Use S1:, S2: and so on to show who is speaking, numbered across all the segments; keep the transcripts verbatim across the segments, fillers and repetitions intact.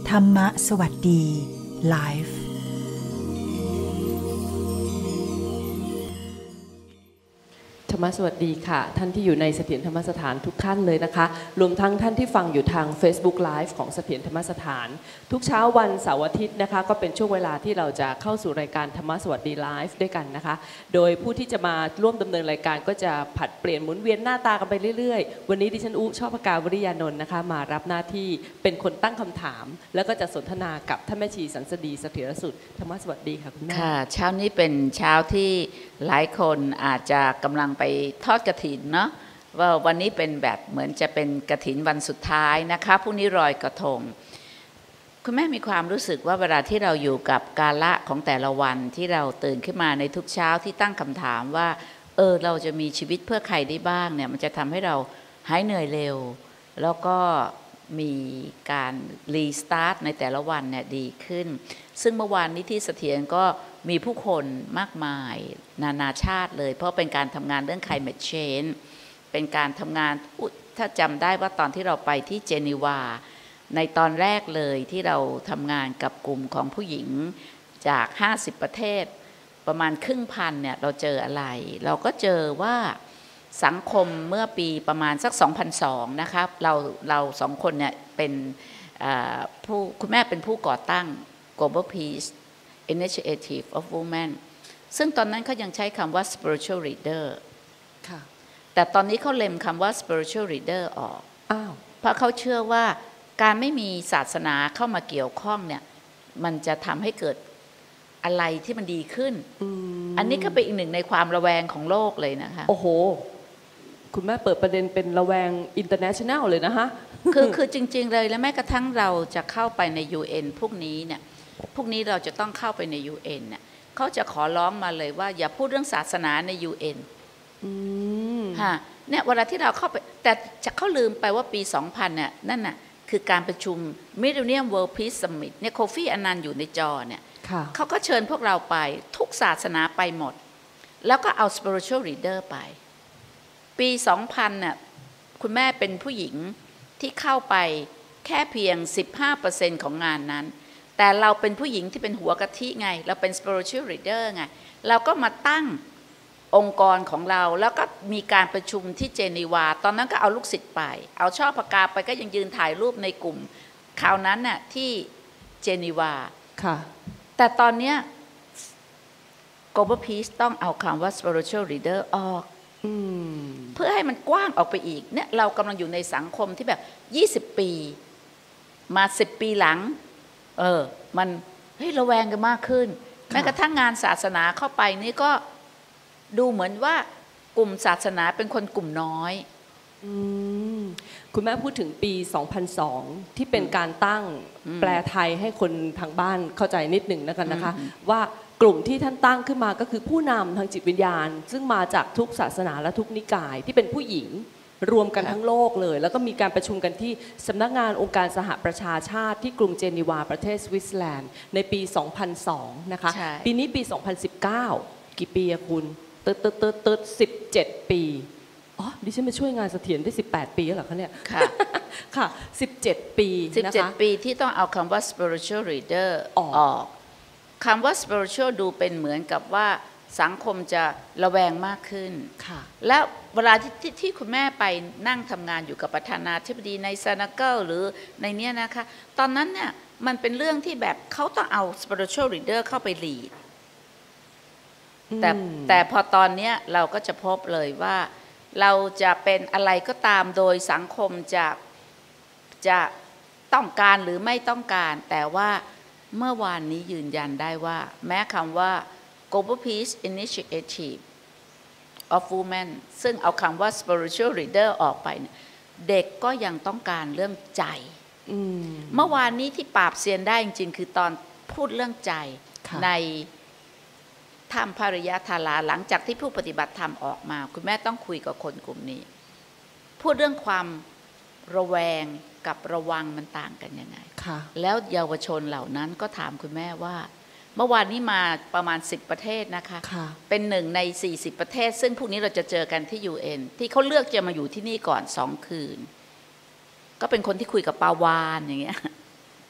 S1: ธรรมะสวัสดีไลฟ์
S2: ธรรมะสวัสดีค่ะท่านที่อยู่ในเสถียรธรรมสถานทุกท่านเลยนะคะรวมทั้งท่านที่ฟังอยู่ทาง Facebook Live ของเสถียรธรรมสถานทุกเช้าวันเสาร์อาทิตย์นะคะก็เป็นช่วงเวลาที่เราจะเข้าสู่รายการธรรมะสวัสดีไลฟ์ด้วยกันนะคะโดยผู้ที่จะมาร่วมดำเนินรายการก็จะผัดเปลี่ยนหมุนเวียนหน้าตากันไปเรื่อยๆวันนี้ดิฉันอุชอบพกาวริยานนท์นะคะมารับหน้าที่เป็นคนตั้งคำถามแล้วก็จะสนทนากับท่านแม่ชีสันสดีเสถียรสุดธรรมะสวัสดีค่ะคุณแม่
S3: ค่ะเช้านี้เป็นเช้าที่หลายคนอาจจะกำลังไปทอดกฐินเนาะว่าวันนี้เป็นแบบเหมือนจะเป็นกฐินวันสุดท้ายนะคะพรุ่งนี้ลอยกระทงคุณแม่มีความรู้สึกว่าเวลาที่เราอยู่กับกาละของแต่ละวันที่เราตื่นขึ้นมาในทุกเช้าที่ตั้งคำถามว่าเออเราจะมีชีวิตเพื่อใครได้บ้างเนี่ยมันจะทำให้เราหายเหนื่อยเร็วแล้วก็มีการรีสตาร์ทในแต่ละวันเนี่ยดีขึ้นซึ่งเมื่อวานนี้ที่เสถียรก็มีผู้คนมากมายนานาชาติเลยเพราะเป็นการทำงานเรื่อง climate change เป็นการทำงานถ้าจำได้ว่าตอนที่เราไปที่เจนีวาในตอนแรกเลยที่เราทำงานกับกลุ่มของผู้หญิงจากห้าสิบประเทศประมาณครึ่งพันเนี่ยเราเจออะไรเราก็เจอว่าสังคมเมื่อปีประมาณสักสองพันสองนะครับเราเราสองคนเนี่ยเป็นผู้คุณแม่เป็นผู้ก่อตั้ง Global Peace Initiative of Women ซึ่งตอนนั้นเขายังใช้คำว่า spiritual leader ค่ะแต่ตอนนี้เขาเล็มคำว่า spiritual leader ออกอ้าวเพราะเขาเชื่อว่าการไม่มีศาสนาเข้ามาเกี่ยวข้องเนี่ยมันจะทำให้เกิดอะไรที่มันดีขึ้น อ, อันนี้ก็เป็นอีกหนึ่งในความระแวงของโลกเลยนะคะ
S2: โอ้โหคุณแม่เปิดประเด็นเป็นระแวง international เลยนะคะ
S3: คือคือจริงๆเลยและแม้กระทั่งเราจะเข้าไปใน ยู เอ็น พวกนี้เนี่ยพวกนี้เราจะต้องเข้าไปใน ยู เอ็น เนี่ยเขาจะขอร้องมาเลยว่าอย่าพูดเรื่องศาสนาใน ยู เอ็น อืมฮะเนี่ยเวลาที่เราเข้าไปแต่จะเขาลืมไปว่าปีสองพันเนี่ยนั่นน่ะคือการประชุม Millennium World Peace Summit เนี่ยโคฟี่อนันต์อยู่ในจอเนี่ยเขาก็เชิญพวกเราไปทุกศาสนาไปหมดแล้วก็เอา spiritual leader ไปปีสองพันเนี่ยคุณแม่เป็นผู้หญิงที่เข้าไปแค่เพียง สิบห้าเปอร์เซ็นต์ ของงานนั้นแต่เราเป็นผู้หญิงที่เป็นหัวกะทิไงเราเป็น spiritual leader ไงเราก็มาตั้งองค์กรของเราแล้วก็มีการประชุมที่เจนีวาตอนนั้นก็เอาลูกศิษย์ไปเอาช่อปากกาไปก็ยังยืนถ่ายรูปในกลุ่มคราวนั้นน่ะที่เจนีวาค่ะแต่ตอนเนี้ย Global Peace ต้องเอาคำว่า spiritual leader ออกเพื่อให้มันกว้างออกไปอีกเนี่ยเรากำลังอยู่ในสังคมที่แบบยี่สิบปีมาสิบปีหลังเออมันเฮ้ยระแวงกันมากขึ้นแม้กระทั่งงานศาสนาเข้าไปนี่ก็ดูเหมือนว่ากลุ่มศาสนาเป็นคนกลุ่มน้อย
S2: อืมคุณแม่พูดถึงปีสองพันสองที่เป็นการตั้งแปลไทยให้คนทางบ้านเข้าใจนิดหนึ่งแล้วกันนะคะว่ากลุ่มที่ท่านตั้งขึ้นมาก็คือผู้นำทางจิตวิญญาณซึ่งมาจากทุกศาสนาและทุกนิกายที่เป็นผู้หญิงรวมกันทั้งโลกเลยแล้วก็มีการประชุมกันที่สำนักงานองค์การสหประชาชาติที่กรุงเจนีวาประเทศสวิตเซอร์แลนด์ในปีสองพันสองนะคะปีนี้ปีสองพันสิบเก้ากี่ปีอะคุณตึ๊ดตึ๊ดตึ๊ดตึ๊ดสิบเจ็ดปีอ๋อดิฉันมาช่วยงานเสถียรได้สิบแปดปีแล้วเหรอคะเนี่ยค่ะค่ะสิบเจ็ดปี
S3: สิบเจ็ดปีที่ต้องเอาคำว่า spiritual leader ออกคำว่า spiritual ดูเป็นเหมือนกับว่าสังคมจะระแวงมากขึ้นค่ะแล้วเวลาที่ท ท, ที่คุณแม่ไปนั่งทำงานอยู่กับประธานาธิบดีในซานาเกิลหรือในเนี้ยนะคะตอนนั้นเนี่ยมันเป็นเรื่องที่แบบเขาต้องเอา spiritual leader เข้าไป lead แต่แต่พอตอนนี้เราก็จะพบเลยว่าเราจะเป็นอะไรก็ตามโดยสังคมจะจะต้องการหรือไม่ต้องการแต่ว่าเมื่อวานนี้ยืนยันได้ว่าแม้คำว่า Global Peace Initiative of Women ซึ่งเอาคำว่า spiritual leader ออกไปเด็กก็ยังต้องการเรื่องใจเมื่อวานนี้ที่ปราบเซียนได้จริงๆคือตอนพูดเรื่องใจในธรรมภริยธาราหลังจากที่ผู้ปฏิบัติธรรมออกมาคุณแม่ต้องคุยกับคนกลุ่มนี้พูดเรื่องความระแวงกับระวังมันต่างกันยังไงแล้วเยาวชนเหล่านั้นก็ถามคุณแม่ว่าเมื่อวานนี้มาประมาณสิบประเทศนะคะเป็นหนึ่งในสี่สิบประเทศซึ่งพวกนี้เราจะเจอกันที่ ยู เอ็น ที่เขาเลือกจะมาอยู่ที่นี่ก่อนสองคืนก็เป็นคนที่คุยกับปาวานอย่างเงี้ย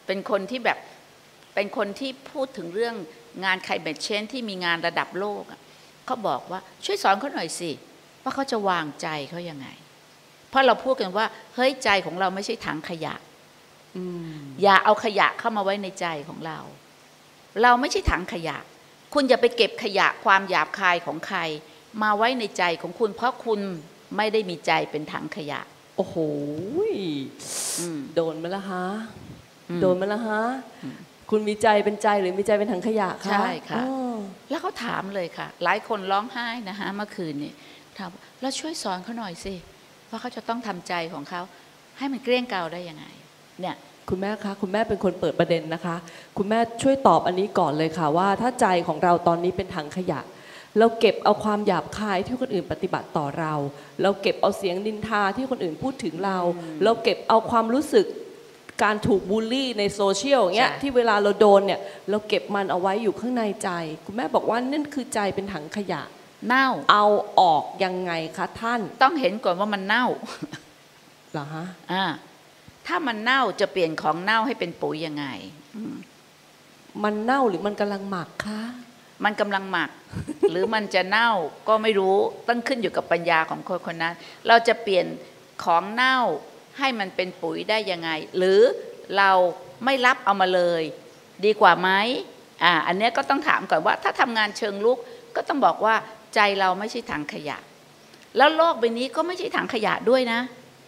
S3: เป็นคนที่แบบเป็นคนที่พูดถึงเรื่องงาน climate change ที่มีงานระดับโลกเขาบอกว่าช่วยสอนเขาหน่อยสิว่าเขาจะวางใจเขายังไงเพราะเราพูดกันว่าเฮ้ยใจของเราไม่ใช่ถังขยะอย่าเอาขยะเข้ามาไว้ในใจของเราเราไม่ใช่ถังขยะคุณอย่าไปเก็บขยะความหยาบคายของใครมาไว้ในใจของคุณเพราะคุณไม่ได้มีใจเป็นถังขยะ
S2: โอ้โหโดนมาแล้วฮะโดนมาแล้วฮะคุณมีใจเป็นใจหรือมีใจเป็นถังขยะคะ
S3: ใช่ค่ะแล้วเขาถามเลยค่ะหลายคนร้องไห้นะฮะเมื่อคืนนี้ถามแล้วช่วยสอนเขาหน่อยสิว่าเขาจะต้องทำใจของเขาให้มันเกลี้ยงเกลาได้ยังไงเนี่ย
S2: คุณแม่คะคุณแม่เป็นคนเปิดประเด็นนะคะคุณแม่ช่วยตอบอันนี้ก่อนเลยค่ะว่าถ้าใจของเราตอนนี้เป็นถังขยะเราเก็บเอาความหยาบคายที่คนอื่นปฏิบัติต่อเราเราเก็บเอาเสียงนินทาที่คนอื่นพูดถึงเราเราเก็บเอาความรู้สึกการถูกบูลลี่ในโซเชียลอย่างเงี้ยที่เวลาเราโดนเนี่ยเราเก็บมันเอาไว้อยู่ข้างในใจคุณแม่บอกว่านั่นคือใจเป็นถังขยะ
S3: เน่า
S2: เอาออกยังไงคะท่าน
S3: ต้องเห็นก่อนว่ามันเน่า
S2: เหรอฮะ
S3: อ่าถ้ามันเน่าจะเปลี่ยนของเน่าให้เป็นปุ๋ยยังไง
S2: มันเน่าหรือมันกำลังหมักคะ
S3: มันกำลังหมัก หรือมันจะเน่าก็ไม่รู้ต้องขึ้นอยู่กับปัญญาของคนคนนั้นเราจะเปลี่ยนของเน่าให้มันเป็นปุ๋ยได้ยังไงหรือเราไม่รับเอามาเลยดีกว่าไหมอ่าอันนี้ก็ต้องถามก่อนว่าถ้าทำงานเชิงลุกก็ต้องบอกว่าใจเราไม่ใช่ถังขยะแล้วโลกใบนี้ก็ไม่ใช่ถังขยะด้วยนะ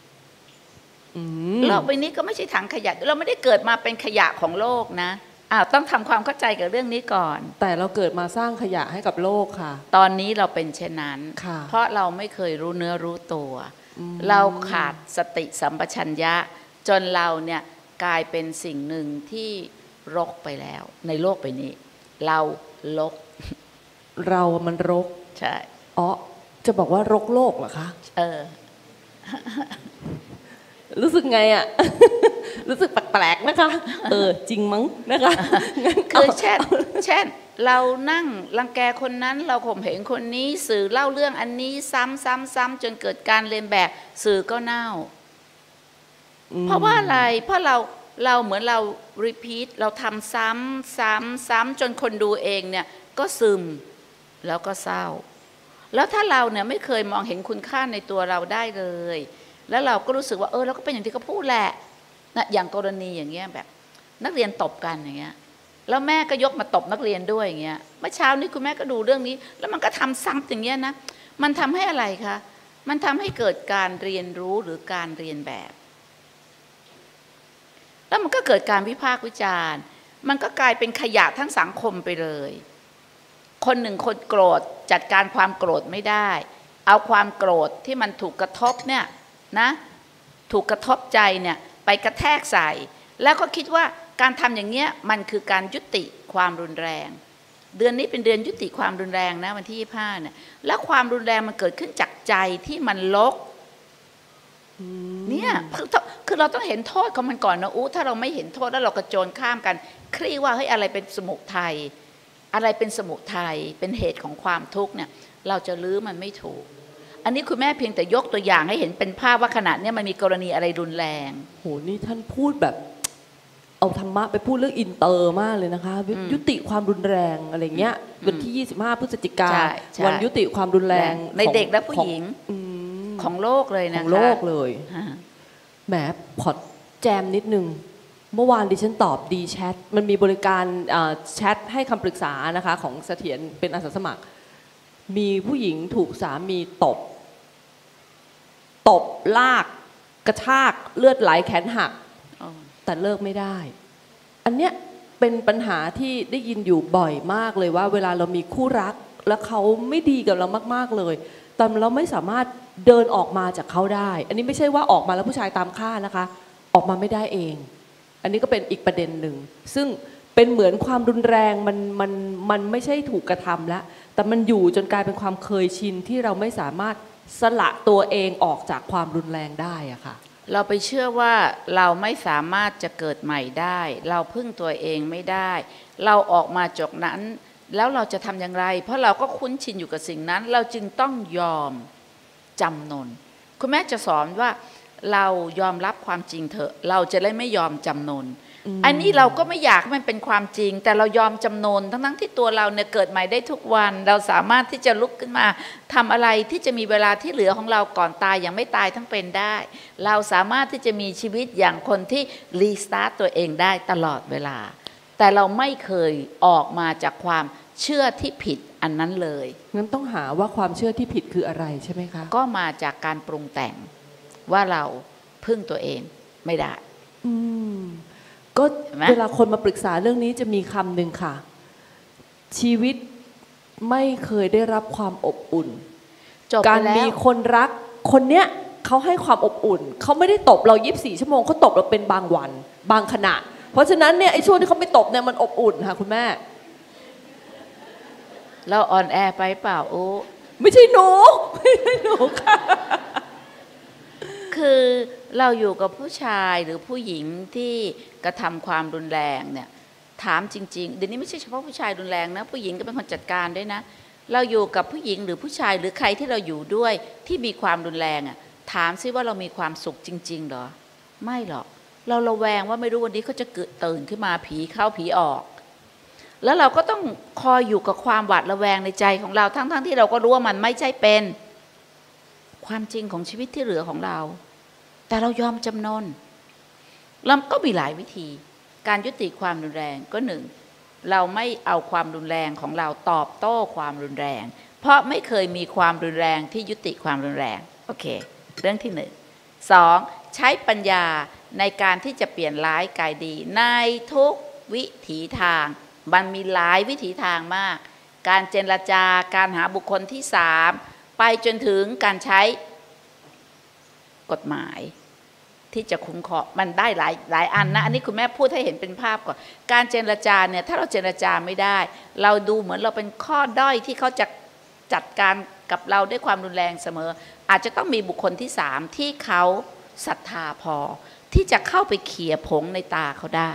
S3: โลกใบนี้ก็ไม่ใช่ถังขยะเราไม่ได้เกิดมาเป็นขยะของโลกนะอ้าวต้องทำความเข้าใจกับเรื่องนี้ก่อน
S2: แต่เราเกิดมาสร้างขยะให้กับโลกค่ะ
S3: ตอนนี้เราเป็นเช่นนั้นเพราะเราไม่เคยรู้เนื้อรู้ตัวเราขาดสติสัมปชัญญะจนเราเนี่ยกลายเป็นสิ่งหนึ่งที่รกไปแล้วในโลกใบนี้เรารก
S2: เรามันรก
S3: ใช่
S2: อ๋อจะบอกว่ารกโลกเหรอคะ
S3: เออ
S2: รู้สึกไงอ่ะ รู้สึกแปลกๆนะคะเออจริงมั้งนะคะ
S3: คือเช่นเช่นเรานั่งรังแกคนนั้นเราข่มเหงคนนี้สื่อเล่าเรื่องอันนี้ซ้ำซ้ำซ้ำจนเกิดการเลียนแบบสื่อก็เน่าเพราะว่าอะไรเพราะเราเราเหมือนเรา repeat เราทำซ้ำซ้ำซ้ำจนคนดูเองเนี่ยก็ซึมแล้วก็เศร้าแล้วถ้าเราเนี่ยไม่เคยมองเห็นคุณค่าในตัวเราได้เลยแล้วเราก็รู้สึกว่าเออเราก็เป็นอย่างที่เขาพูดแหละนะอย่างกรณีอย่างเงี้ยแบบนักเรียนตบกันอย่างเงี้ยแล้วแม่ก็ยกมาตบนักเรียนด้วยอย่างเงี้ยเมื่อเช้านี้คุณแม่ก็ดูเรื่องนี้แล้วมันก็ทำซ้ำอย่างเงี้ยนะมันทำให้อะไรคะมันทำให้เกิดการเรียนรู้หรือการเรียนแบบแล้วมันก็เกิดการวิพากษ์วิจารณ์มันก็กลายเป็นขยะทั้งสังคมไปเลยคนหนึ่งคนโกรธจัดการความโกรธไม่ได้เอาความโกรธที่มันถูกกระทบเนี่ยนะถูกกระทบใจเนี่ยไปกระแทกใส่แล้วก็คิดว่าการทำอย่างเงี้ยมันคือการยุติความรุนแรงเดือนนี้เป็นเดือนยุติความรุนแรงนะวันที่ยี่สิบห้าเนี่ยแล้วความรุนแรงมันเกิดขึ้นจากใจที่มันลกเนี่ยคือเราต้องเห็นโทษของมันก่อนนะอู้ถ้าเราไม่เห็นโทษแล้วเรากระโจนข้ามกันคลี่ว่าเฮ้ยอะไรเป็นสมุทัยอะไรเป็นสมุทัยเป็นเหตุของความทุกข์เนี่ยเราจะลื้อมันไม่ถูกอันนี้คุณแม่เพียงแต่ยกตัวอย่างให้เห็นเป็นภาพว่าขณะนี้มันมีกรณีอะไรรุนแรง
S2: โหนี่ท่านพูดแบบเอาธรรมะไปพูดเรื่องอินเตอร์มากเลยนะคะยุติความรุนแรงอะไรเงี้ยวันที่ยี่สิบห้าพฤศจิกาวันยุติความรุนแรง
S3: ในเด็กและผู้หญิงของโลกเลยนะคะ
S2: ของโลกเลยแหมพอดแจมนิดนึงเมื่อวานดิฉันตอบดีแชทมันมีบริการแชทให้คำปรึกษานะคะของเสถียรเป็นอาสาสมัครมีผู้หญิงถูกสามีตบตบลากกระชากเลือดไหลแขนหักแต่เลิกไม่ได้อันเนี้ยเป็นปัญหาที่ได้ยินอยู่บ่อยมากเลยว่าเวลาเรามีคู่รักแล้วเขาไม่ดีกับเรามากๆเลยแต่เราไม่สามารถเดินออกมาจากเขาได้อันนี้ไม่ใช่ว่าออกมาแล้วผู้ชายตามฆ่านะคะออกมาไม่ได้เองอันนี้ก็เป็นอีกประเด็นหนึ่งซึ่งเป็นเหมือนความรุนแรงมันมันมันไม่ใช่ถูกกระทำแล้วแต่มันอยู่จนกลายเป็นความเคยชินที่เราไม่สามารถสละตัวเองออกจากความรุนแรงได้อะค่ะ
S3: เราไปเชื่อว่าเราไม่สามารถจะเกิดใหม่ได้เราพึ่งตัวเองไม่ได้เราออกมาจากนั้นแล้วเราจะทำอย่างไรเพราะเราก็คุ้นชินอยู่กับสิ่งนั้นเราจึงต้องยอมจำนนคุณแม่จะสอนว่าเรายอมรับความจริงเถอะเราจะได้ไม่ยอมจำนนอันนี้เราก็ไม่อยากให้มันเป็นความจริงแต่เรายอมจำนนทั้งทั้งที่ตัวเราเนี่ยเกิดใหม่ได้ทุกวันเราสามารถที่จะลุกขึ้นมาทำอะไรที่จะมีเวลาที่เหลือของเราก่อนตายอย่างไม่ตายทั้งเป็นได้เราสามารถที่จะมีชีวิตอย่างคนที่รีสตาร์ตตัวเองได้ตลอดเวลาแต่เราไม่เคยออกมาจากความเชื่อที่ผิดอันนั้นเลย
S2: งั้นต้องหาว่าความเชื่อที่ผิดคืออะไรใช่ไหมคะ
S3: ก็มาจากการปรุงแต่งว่าเราพึ่งตัวเองไม่ได้
S2: อืมก็เวลาคนมาปรึกษาเรื่องนี้จะมีคำหนึ่งค่ะชีวิตไม่เคยได้รับความอบอุ่นการมีคนรักคนเนี้ยเขาให้ความอบอุ่นเขาไม่ได้ตบเรายี่สิบสี่ชั่วโมงเขาตบเราเป็นบางวันบางขณะเพราะฉะนั้นเนี่ยไอ้ช่วงที่เขาไม่ตบเนี่ยมันอบอุ่นค่ะคุณแม่
S3: เราอ่อนแอไปเปล่าโอ้
S2: ไม่ใช่หนูไม่ใช่หนูค่ะ
S3: คือเราอยู่กับผู้ชายหรือผู้หญิงที่กระทำความรุนแรงเนี่ยถามจริงๆเดี๋ยวนี้ไม่ใช่เฉพาะผู้ชายรุนแรงนะผู้หญิงก็เป็นคนจัดการด้วยนะเราอยู่กับผู้หญิงหรือผู้ชายหรือใครที่เราอยู่ด้วยที่มีความรุนแรงอ่ะถามซิว่าเรามีความสุขจริงๆหรอไม่หรอกเราระแวงว่าไม่รู้วันนี้เขาจะเกิดตื่นขึ้นมาผีเข้าผีออกแล้วเราก็ต้องคอยอยู่กับความหวาดระแวงในใจของเราทั้งๆ ท, ที่เราก็รู้ว่ามันไม่ใช่เป็นความจริงของชีวิตที่เหลือของเราแต่เรายอมจำนนแล้วก็มีหลายวิธีการยุติความรุนแรงก็หนึ่งเราไม่เอาความรุนแรงของเราตอบโต้ความรุนแรงเพราะไม่เคยมีความรุนแรงที่ยุติความรุนแรงโอเคเรื่องที่หนึ่งสองใช้ปัญญาในการที่จะเปลี่ยนร้ายกลายดีในทุกวิถีทางมันมีหลายวิถีทางมากการเจรจาการหาบุคคลที่สามไปจนถึงการใช้กฎหมายที่จะคุ้มครองมันได้หลายหลายอันนะอันนี้คุณแม่พูดให้เห็นเป็นภาพก่อนการเจรจาเนี่ยถ้าเราเจรจาไม่ได้เราดูเหมือนเราเป็นข้อด้อยที่เขาจะจัดการกับเราด้วยความรุนแรงเสมออาจจะต้องมีบุคคลที่สามที่เขาศรัทธาพอที่จะเข้าไปเขี่ยผงในตาเขาได้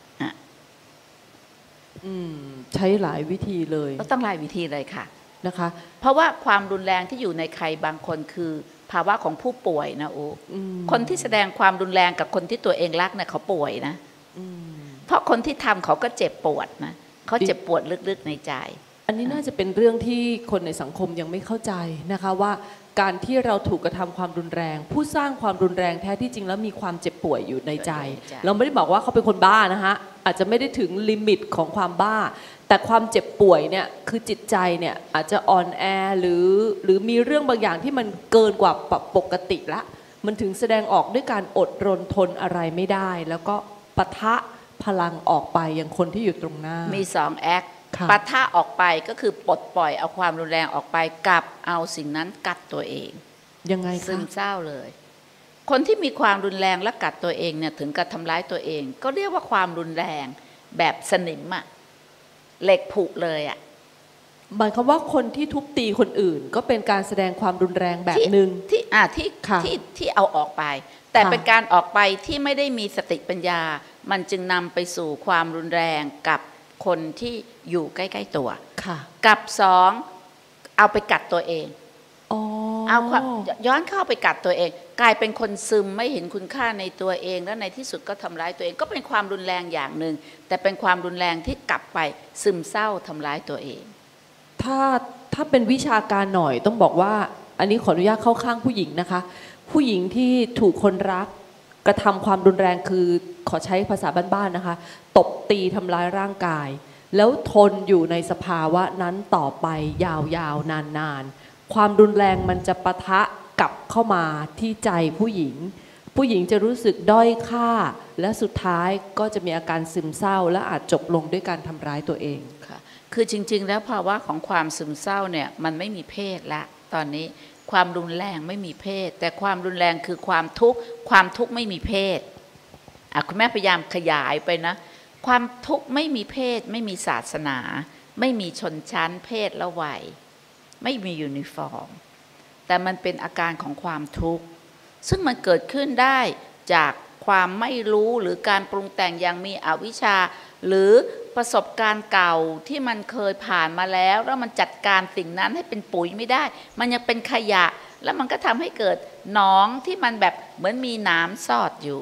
S2: อืมใช้หลายวิธีเลย
S3: ก็ต้องหลายวิธีเลยค่ะ
S2: นะคะ
S3: เพราะว่าความรุนแรงที่อยู่ในใครบางคนคือภาวะของผู้ป่วยนะโอ้คนที่แสดงความรุนแรงกับคนที่ตัวเองรักเนี่ยเขาป่วยนะเพราะคนที่ทำเขาก็เจ็บปวดนะเขาเจ็บปวดลึกๆในใจ
S2: อันนี้น่าจะเป็นเรื่องที่คนในสังคมยังไม่เข้าใจนะคะว่าการที่เราถูกกระทำความรุนแรงผู้สร้างความรุนแรงแท้ที่จริงแล้วมีความเจ็บป่วยอยู่ในใจเราไม่ได้บอกว่าเขาเป็นคนบ้านะคะอาจจะไม่ได้ถึงลิมิตของความบ้าแต่ความเจ็บป่วยเนี่ยคือจิตใจเนี่ยอาจจะอ่อนแอหรือหรือมีเรื่องบางอย่างที่มันเกินกว่าปกติละมันถึงแสดงออกด้วยการอดรนทนอะไรไม่ได้แล้วก็ปะทะพลังออกไปอย่างคนที่อยู่ตรงหน้า
S3: มีสองแอคปะทะออกไปก็คือปลดปล่อยเอาความรุนแรงออกไปกับเอาสิ่งนั้นกัดตัวเอง
S2: ยังไงคะ
S3: ซึมเศร้าเลยคนที่มีความรุนแรงและกัดตัวเองเนี่ยถึงกับทำร้ายตัวเองก็เรียกว่าความรุนแรงแบบสนิมอะเหล็กผุเลยอะ
S2: หมายความว่าคนที่ทุบตีคนอื่นก็เป็นการแสดงความรุนแรงแบบหนึ่ง
S3: ที่อ่าที่ที่ที่เอาออกไปแต่เป็นการออกไปที่ไม่ได้มีสติปัญญามันจึงนำไปสู่ความรุนแรงกับคนที่อยู่ใกล้ๆตัวกับสองเอาไปกัดตัวเองเอาย้อนเข้าไปกัดตัวเองกลายเป็นคนซึมไม่เห็นคุณค่าในตัวเองแล้วในที่สุดก็ทำร้ายตัวเองก็เป็นความรุนแรงอย่างหนึ่งแต่เป็นความรุนแรงที่กลับไปซึมเศร้าทำร้ายตัวเอง
S2: ถ้าถ้าเป็นวิชาการหน่อยต้องบอกว่าอันนี้ขออนุญาตเข้าข้างผู้หญิงนะคะผู้หญิงที่ถูกคนรักกระทำความรุนแรงคือขอใช้ภาษาบ้านๆนะคะตบตีทำร้ายร่างกายแล้วทนอยู่ในสภาวะนั้นต่อไปยาวๆนานๆความรุนแรงมันจะปะทะกลับเข้ามาที่ใจผู้หญิงผู้หญิงจะรู้สึกด้อยค่าและสุดท้ายก็จะมีอาการซึมเศร้าและอาจจบลงด้วยการทำร้ายตัวเอง
S3: ค่ะคือจริงๆแล้วภาวะของความซึมเศร้าเนี่ยมันไม่มีเพศละตอนนี้ความรุนแรงไม่มีเพศแต่ความรุนแรงคือความทุกข์ความทุกข์ไม่มีเพศอ่ะคุณแม่พยายามขยายไปนะความทุกข์ไม่มีเพศไม่มีศาสนาไม่มีชนชั้นเพศและวัยไม่มียูนิฟอร์มแต่มันเป็นอาการของความทุกข์ซึ่งมันเกิดขึ้นได้จากความไม่รู้หรือการปรุงแต่งอย่างมีอวิชชาหรือประสบการณ์เก่าที่มันเคยผ่านมาแล้วแล้วมันจัดการสิ่งนั้นให้เป็นปุ๋ยไม่ได้มันยังเป็นขยะแล้วมันก็ทำให้เกิดหนองที่มันแบบเหมือนมีน้ำซอดอยู่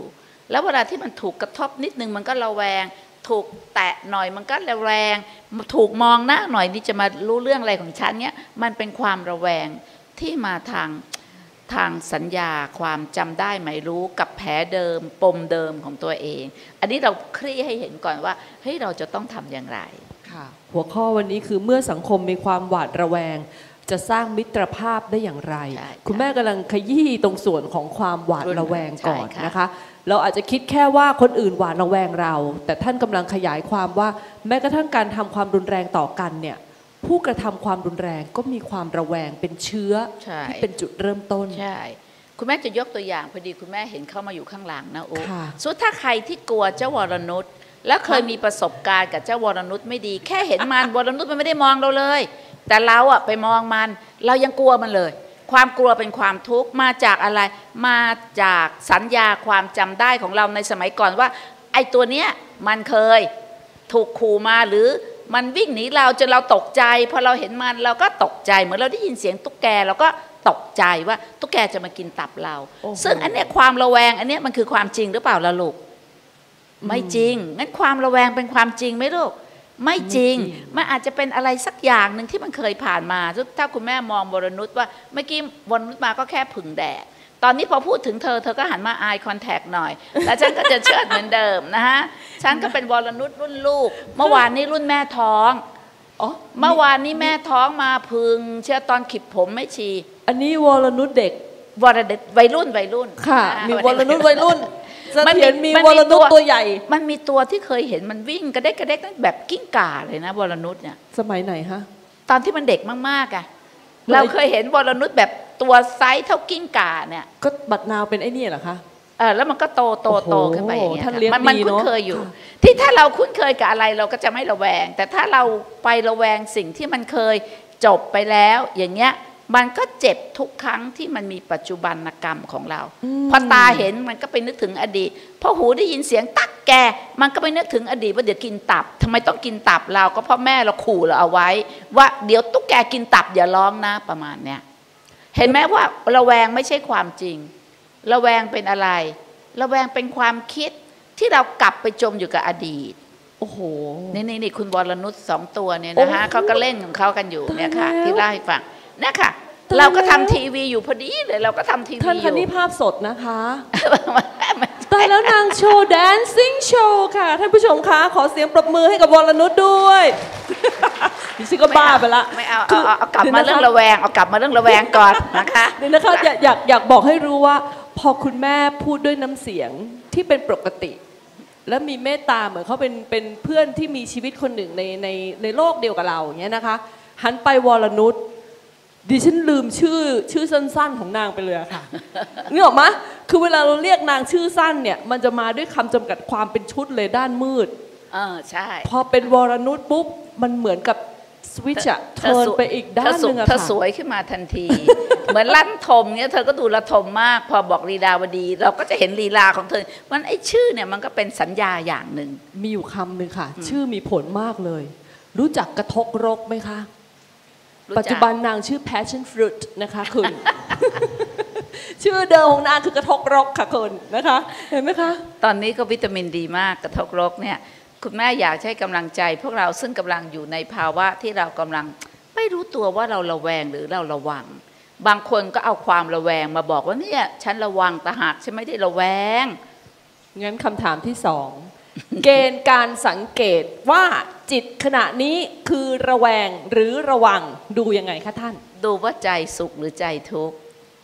S3: แล้วเวลาที่มันถูกกระทบนิดนึงมันก็ระแวงถูกแตะหน่อยมันก็ระแวงถูกมองหน้าหน่อยนี่จะมารู้เรื่องอะไรของฉันเนี่ยมันเป็นความระแวงที่มาทางทางสัญญาความจำได้ไม่รู้กับแผลเดิมปมเดิมของตัวเองอันนี้เราคลี่ให้เห็นก่อนว่าเฮ้ยเราจะต้องทำอย่างไร
S2: ค่ะหัวข้อวันนี้คือเมื่อสังคมมีความหวาดระแวงจะสร้างมิตรภาพได้อย่างไรคุณแม่กำลังขยี้ตรงส่วนของความหวาดระแวงก่อนนะคะเราอาจจะคิดแค่ว่าคนอื่นหวาดระแวงเราแต่ท่านกำลังขยายความว่าแม้กระทั่งการทำความรุนแรงต่อกันเนี่ยผู้กระทำความรุนแรงก็มีความระแวงเป็นเชื้อที่เป็นจุดเริ่มต้น
S3: ใช่คุณแม่จะยกตัวอย่างพอดีคุณแม่เห็นเข้ามาอยู่ข้างหลังนะโอ้สุดถ้าใครที่กลัวเจ้าวรนุชแล้วเคยมีประสบการณ์กับเจ้าวรนุชไม่ดีแค่เห็นมันวรนุชมันไม่ได้มองเราเลยแต่เราอะไปมองมันเรายังกลัวมันเลยความกลัวเป็นความทุกข์มาจากอะไรมาจากสัญญาความจำได้ของเราในสมัยก่อนว่าไอ้ตัวเนี้ยมันเคยถูกขู่มาหรือมันวิ่งหนีเราจนเราตกใจพอเราเห็นมันเราก็ตกใจเหมือนเราได้ยินเสียงตุ๊กแกเราก็ตกใจว่าตุ๊กแกจะมากินตับเราซึ่งอันเนี้ยความระแวงอันเนี้ยมันคือความจริงหรือเปล่าล่ะลูกไม่จริงงั้นความระแวงเป็นความจริงไหมลูกไม่จริงมันอาจจะเป็นอะไรสักอย่างหนึ่งที่มันเคยผ่านมาถ้าคุณแม่มองวรนุชว่าเมื่อกี้วรนุชมาก็แค่ผึ่งแดดตอนนี้พอพูดถึงเธอเธอก็หันมา eye contact หน่อยแล้วฉันก็จะเชิดเหมือนเดิมนะฮะฉันก็เป็นวรนุชรุ่นลูกเมื่อวานนี้รุ่นแม่ท้องอ๋อเมื่อวานนี้แม่ท้องมาพึงเชื่อตอนขีดผมไม่ชี
S2: อันนี้วรนุชเด็ก
S3: วรเด็กวัยรุ่นวัยรุ่น
S2: ค่ะมีวรนุชวัยรุ่นมันเห็นมีวรนุชตัวใหญ่
S3: มันมีตัวที่เคยเห็นมันวิ่งกระเด็กกระเด็กแบบกิ้งก่าเลยนะวรนุชเนี่ย
S2: สมัยไหนฮะ
S3: ตอนที่มันเด็กมากๆอ่ะเราเคยเห็นวรนุชแบบตัวไซส์เท่ากิ้งก่าเนี่ย
S2: ก็บัดนาวเป็นไอ้นี่เหรอคะ
S3: เออแล้วมันก็โตโตโตขึ้นไปอย่างเงี้ย
S2: มัน
S3: มันคุ้นเคยอยู่ที่ถ้าเราคุ้นเคยกับอะไรเราก็จะไม่ระแวงแต่ถ้าเราไประแวงสิ่งที่มันเคยจบไปแล้วอย่างเงี้ยมันก็เจ็บทุกครั้งที่มันมีปัจจุบันกรรมของเราพอตาเห็นมันก็ไปนึกถึงอดีตพอหูได้ยินเสียงตักแกมันก็ไปนึกถึงอดีตว่าเดี๋ยวกินตับทำไมต้องกินตับเราก็เพราะแม่เราขู่เราเอาไว้ว่าเดี๋ยวตุ๊กแกกินตับอย่าร้องนะประมาณเนี้ยเห็นไหมว่าระแวงไม่ใช่ความจริงระแวงเป็นอะไรระแวงเป็นความคิดที่เรากลับไปจมอยู่กับอดีต
S2: โอ้โห
S3: นี่นี่นี่คุณวรนุชสองตัวเนี่ยนะคะเขาก็เล่นของเขากันอยู่เนี่ยค่ะที่เล่าให้ฟังเนี่ยค่ะเราก็ทำทีวีอยู่พอดีเลยเราก็ทำทีวีอยู่
S2: ท่านคะนี่ภาพสดนะคะตายแล้วนางโชว์ dancing show ค่ะท่านผู้ชมคะขอเสียงปรบมือให้กับวรนุชด้วยดิฉันก็บ้าไปละ
S3: ไม่เอาเอาเอากลับมาเรื่องระแวงเอากลับมาเรื่องระแวงก่อนนะคะ
S2: นี่นะคะอยากอยากอยากบอกให้รู้ว่าพอคุณแม่พูดด้วยน้ำเสียงที่เป็นปกติและมีเมตตาเหมือนเขาเป็นเป็นเพื่อนที่มีชีวิตคนหนึ่งในในในโลกเดียวกับเราอย่างเงี้ยนะคะหันไปวรนุชดิฉันลืมชื่อชื่อสั้นๆของนางไปเลยค่ะนี่ออกมาคือเวลาเราเรียกนางชื่อสั้นเนี่ยมันจะมาด้วยคำจำกัดความเป็นชุดเลยด้านมืด
S3: เออใช่
S2: พอเป็นวรนุชปุ๊บมันเหมือนกับสวิตช์อะเทิร์นไปอีกด้านนึงอะค่ะ
S3: เธอสวยขึ้นมาทันทีเหมือนลั่นทมเนี่ยเธอก็ดูระทมมากพอบอกลีลาวดีเราก็จะเห็นลีลาของเธอมันไอ้ชื่อเนี่ยมันก็เป็นสัญญาอย่างหนึ่ง
S2: มีอยู่คำหนึ่งค่ะชื่อมีผลมากเลยรู้จักกระทกรกไหมคะปัจจุบันนางชื่อ passion fruit นะคะคุณชื่อเดิมของนางคือกระทกรกค่ะคุณนะคะเห็นไหมคะ
S3: ตอนนี้ก็วิตามินดีมากกระทกรกเนี่ยคุณแม่อยากให้กำลังใจพวกเราซึ่งกำลังอยู่ในภาวะที่เรากำลังไม่รู้ตัวว่าเราระแวงหรือเราระวังบางคนก็เอาความระแวงมาบอกว่าเนี่ยฉันระวังแต่หากฉันไม่ได้ระแวง
S2: งั้นคำถามที่สองเกณฑ์การสังเกตว่าจิตขณะนี้คือระแวงหรือระวังดูยังไงคะท่าน
S3: ดูว่าใจสุขหรือใจทุกข์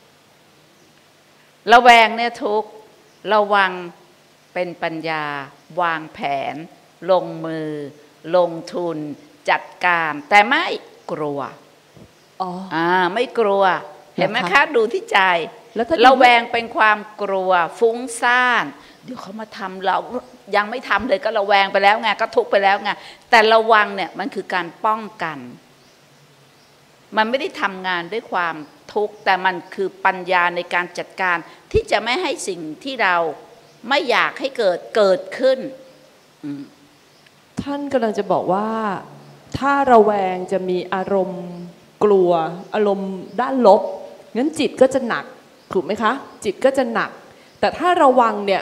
S3: ระแวงเนี่ยทุกข์ระวังเป็นปัญญาวางแผนลงมือลงทุนจัดการแต่ไม่กลัวอ๋ออ่าไม่กลัวเห็นไหมคะดูที่ใจระแวงเป็นความกลัวฟุ้งซ่านเดี๋ยวเขามาทำเรายังไม่ทำเลยก็ระแวงไปแล้วไงก็ทุกข์ไปแล้วไงแต่ระวังเนี่ยมันคือการป้องกันมันไม่ได้ทำงานด้วยความทุกข์แต่มันคือปัญญาในการจัดการที่จะไม่ให้สิ่งที่เราไม่อยากให้เกิดเกิดขึ้น
S2: ท่านกำลังจะบอกว่าถ้าระแวงจะมีอารมณ์กลัวอารมณ์ด้านลบงั้นจิตก็จะหนักถูกไหมคะจิตก็จะหนักแต่ถ้าระวังเนี่ย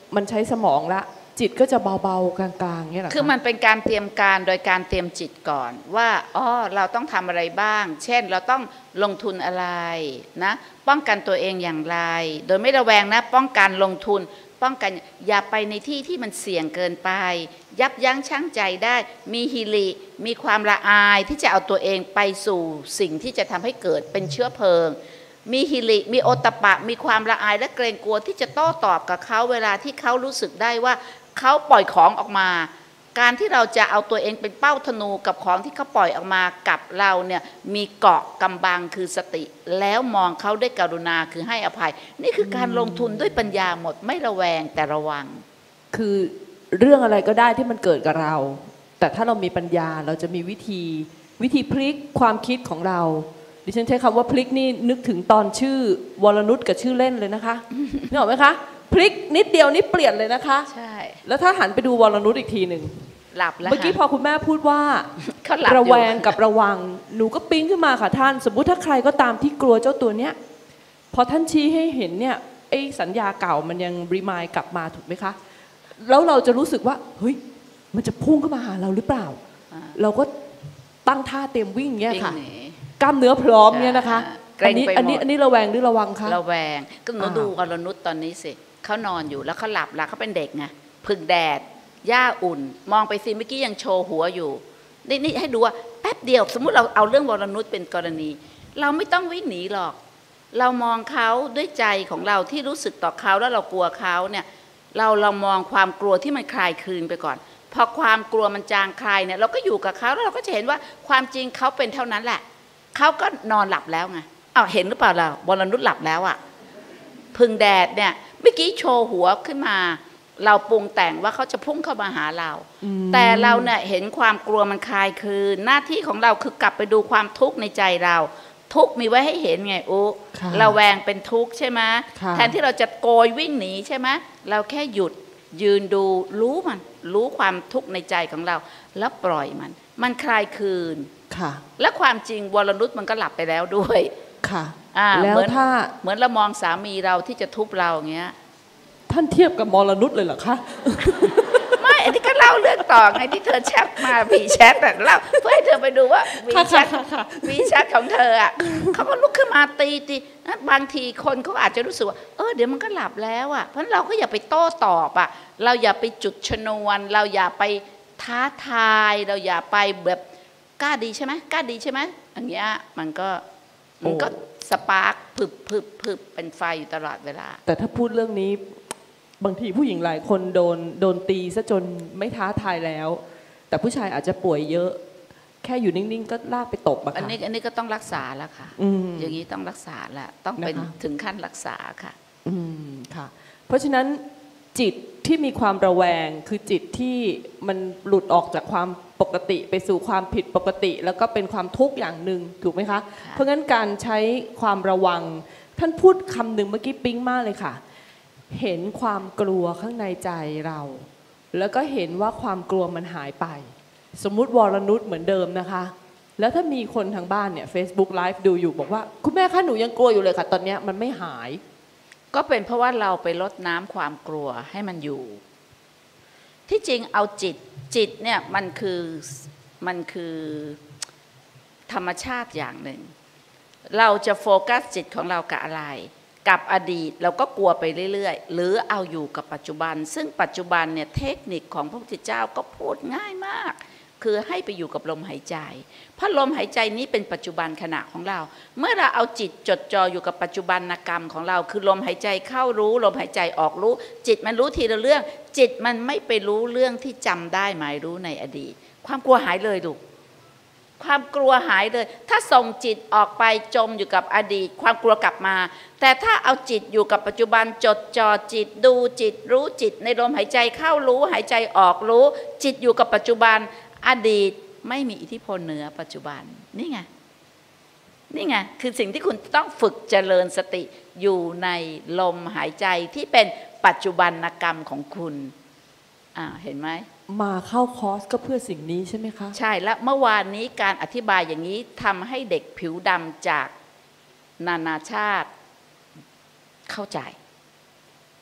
S2: มันใช้สมองละจิตก็จะเบาๆกลางๆเนี่ยหรอคะ
S3: คือมันเป็นการเตรียมการโดยการเตรียมจิตก่อนว่าอ๋อเราต้องทำอะไรบ้างเช่นเราต้องลงทุนอะไรนะป้องกันตัวเองอย่างไรโดยไม่ระแวงนะป้องกันลงทุนป้องกันอย่าไปในที่ที่มันเสี่ยงเกินไปยับยั้งชั่งใจได้มีฮิริมีความละอายที่จะเอาตัวเองไปสู่สิ่งที่จะทำให้เกิดเป็นเชื้อเพลิงมีฮิริมีโอตตัปปะมีความละอายและเกรงกลัวที่จะโต้ตอบกับเขาเวลาที่เขารู้สึกได้ว่าเขาปล่อยของออกมาการที่เราจะเอาตัวเองเป็นเป้าธนูกับของที่เขาปล่อยออกมากับเราเนี่ยมีเกาะกำบังคือสติแล้วมองเขาด้วยกรุณาคือให้อภัยนี่คือการลงทุนด้วยปัญญาหมดไม่ระแวงแต่ระวัง
S2: คือเรื่องอะไรก็ได้ที่มันเกิดกับเราแต่ถ้าเรามีปัญญาเราจะมีวิธีวิธีพลิกความคิดของเราดิฉันใช้คำว่าพลิกนี่นึกถึงตอนชื่อวรนุชกับชื่อเล่นเลยนะคะนึกออกไหมคะพลิกนิดเดียวนี่เปลี่ยนเลยนะคะ
S3: ใช่
S2: แล้วถ้าหันไปดูวรนุชอีกทีหนึ่ง
S3: หลับแล้ว
S2: เมื่อกี้พอคุณแม่พูดว่าระแวงกับระวังหนูก็ปิ๊งขึ้นมาค่ะท่านสมมุติถ้าใครก็ตามที่กลัวเจ้าตัวเนี้ยพอท่านชี้ให้เห็นเนี่ยไอ้สัญญาเก่ามันยังรีมายกลับมาถูกไหมคะแล้วเราจะรู้สึกว่าเฮ้ยมันจะพุ่งเข้ามาหาเราหรือเปล่าเราก็ตั้งท่าเตรียมวิ่งเงี้ยค่ะกล้ามเนื้อพร้อมเนี่ยนะคะอันนี้อันนี้อันนี้ระแวงหรือระวังคะ
S3: ระแวงก็หนูดูวรนุชตอนนี้สิเขานอนอยู่แล้วเขาหลับแล้วเขาเป็นเด็กไงพึ่งแดดหญ้าอุ่นมองไปสิเมื่อกี้ยังโชว์หัวอยู่นี่นี่ให้ดูว่าแป๊บเดียวสมมุติเราเอาเรื่องวรนุชเป็นกรณีเราไม่ต้องวิ่งหนีหรอกเรามองเขาด้วยใจของเราที่รู้สึกต่อเขาแล้วเรากลัวเขาเนี่ยเราเรามองความกลัวที่มันคลายคลืนไปก่อนพอความกลัวมันจางคลายเนี่ยเราก็อยู่กับเขาแล้วเราก็จะเห็นว่าความจริงเขาเป็นเท่านั้นแหละเขาก็นอนหลับแล้วไงอ้าวเห็นหรือเปล่าล่ะวรนุชหลับแล้วอ่ะพึ่งแดดเนี่ยเมื่อกี้โชว์หัวขึ้นมาเราปรุงแต่งว่าเขาจะพุ่งเข้ามาหาเราแต่เราเนี่ยเห็นความกลัวมันคลายคืนหน้าที่ของเราคือกลับไปดูความทุกข์ในใจเราทุกข์มีไว้ให้เห็นไงอุ๊เราแวงเป็นทุกข์ใช่ไหมแทนที่เราจะโกยวิ่งหนีใช่ไหมเราแค่หยุดยืนดูรู้มันรู้ความทุกข์ในใจของเราแล้วปล่อยมันมันคลายคืนและความจริงวรนุชมันก็หลับไปแล้วด้วย
S2: ค่ะ
S3: แล้วถ้าเหมือนเรามองสามีเราที่จะทุบเราอย่างเงี้ย
S2: ท่านเทียบกับมรนุชเลยเหรอคะ
S3: ไม่อันนี้ก็เล่าเรื่องต่อไงที่เธอแชทมาวีแชทแต่เล่าเพื่อให้เธอไปดูว่าวีแชทวีแชทของเธออ่ะเขาก็ลุกขึ้นมาตีตีบางทีคนเขาอาจจะรู้สึกว่าเออเดี๋ยวมันก็หลับแล้วอ่ะเพราะเราก็อย่าไปโต้ตอบอ่ะเราอย่าไปจุดชนวนเราอย่าไปท้าทายเราอย่าไปแบบกล้าดีใช่ไหมกล้าดีใช่ไหมอย่างเงี้ยมันก็มันก็สปาร์คผึบผึบผึบเป็นไฟอยู่ตลอดเวลา
S2: แต่ถ้าพูดเรื่องนี้บางทีผู้หญิงหลายคนโดนโดนตีซะจนไม่ท้าทายแล้วแต่ผู้ชายอาจจะป่วยเยอะแค่อยู่นิ่งๆก็ลากไปตบอะค่ะ
S3: อันนี้อันนี้ก็ต้องรักษาแล้วค่ะอย่างนี้ต้องรักษาละต้องเป็นถึงขั้นรักษาค่ะ
S2: อืมค่ะเพราะฉะนั้นจิตที่มีความระแวงคือจิตที่มันหลุดออกจากความปกติไปสู่ความผิดปกติแล้วก็เป็นความทุกข์อย่างหนึ่งถูกไหมคะเพราะงั้นการใช้ความระวังท่านพูดคำหนึ่งเมื่อกี้ปิ๊งมากเลยค่ะเห็นความกลัวข้างในใจเราแล้วก็เห็นว่าความกลัวมันหายไปสมมุติวรนุชเหมือนเดิมนะคะแล้วถ้ามีคนทางบ้านเนี่ย Facebook Live ดูอยู่บอกว่าคุณแม่คะหนูยังกลัวอยู่เลยค่ะตอนนี้มันไม่หาย
S3: ก็เป็นเพราะว่าเราไปลดน้ำความกลัวให้มันอยู่ที่จริงเอาจิตจิตเนี่ยมันคือมันคือธรรมชาติอย่างหนึ่งเราจะโฟกัสจิตของเรากับอะไรกับอดีตเราก็กลัวไปเรื่อยๆหรือเอาอยู่กับปัจจุบันซึ่งปัจจุบันเนี่ยเทคนิคของพระพุทธเจ้าก็พูดง่ายมากคือให้ไปอยู่กับลมหายใจเพราะลมหายใจนี้เป็นปัจจุบันขณะของเราเมื่อเราเอาจิตจดจ่ออยู่กับปัจจุบันกรรมของเราคือลมหายใจเข้ารู้ลมหายใจออกรู้จิตมันรู้ทีละเรื่องจิตมันไม่ไปรู้เรื่องที่จำได้หมายรู้ในอดีตความกลัวหายเลยลูกความกลัวหายเลยถ้าส่งจิตออกไปจมอยู่กับอดีตความกลัวกลับมาแต่ถ้าเอาจิตอยู่กับปัจจุบันจดจ่อจิตดูจิตรู้จิตในลมหายใจเข้ารู้หายใจออกรู้จิตอยู่กับปัจจุบันอดีตไม่มีอิทธิพลเหนือปัจจุบันนี่ไงนี่ไงคือสิ่งที่คุณต้องฝึกเจริญสติอยู่ในลมหายใจที่เป็นปัจจุบันกรรมของคุณอ่าเห็นไหม
S2: มาเข้าคอร์สก็เพื่อสิ่งนี้ใช่ไหมคะ
S3: ใช่แล้วเมื่อวานนี้การอธิบายอย่างนี้ทำให้เด็กผิวดำจากนานาชาติเข้าใจ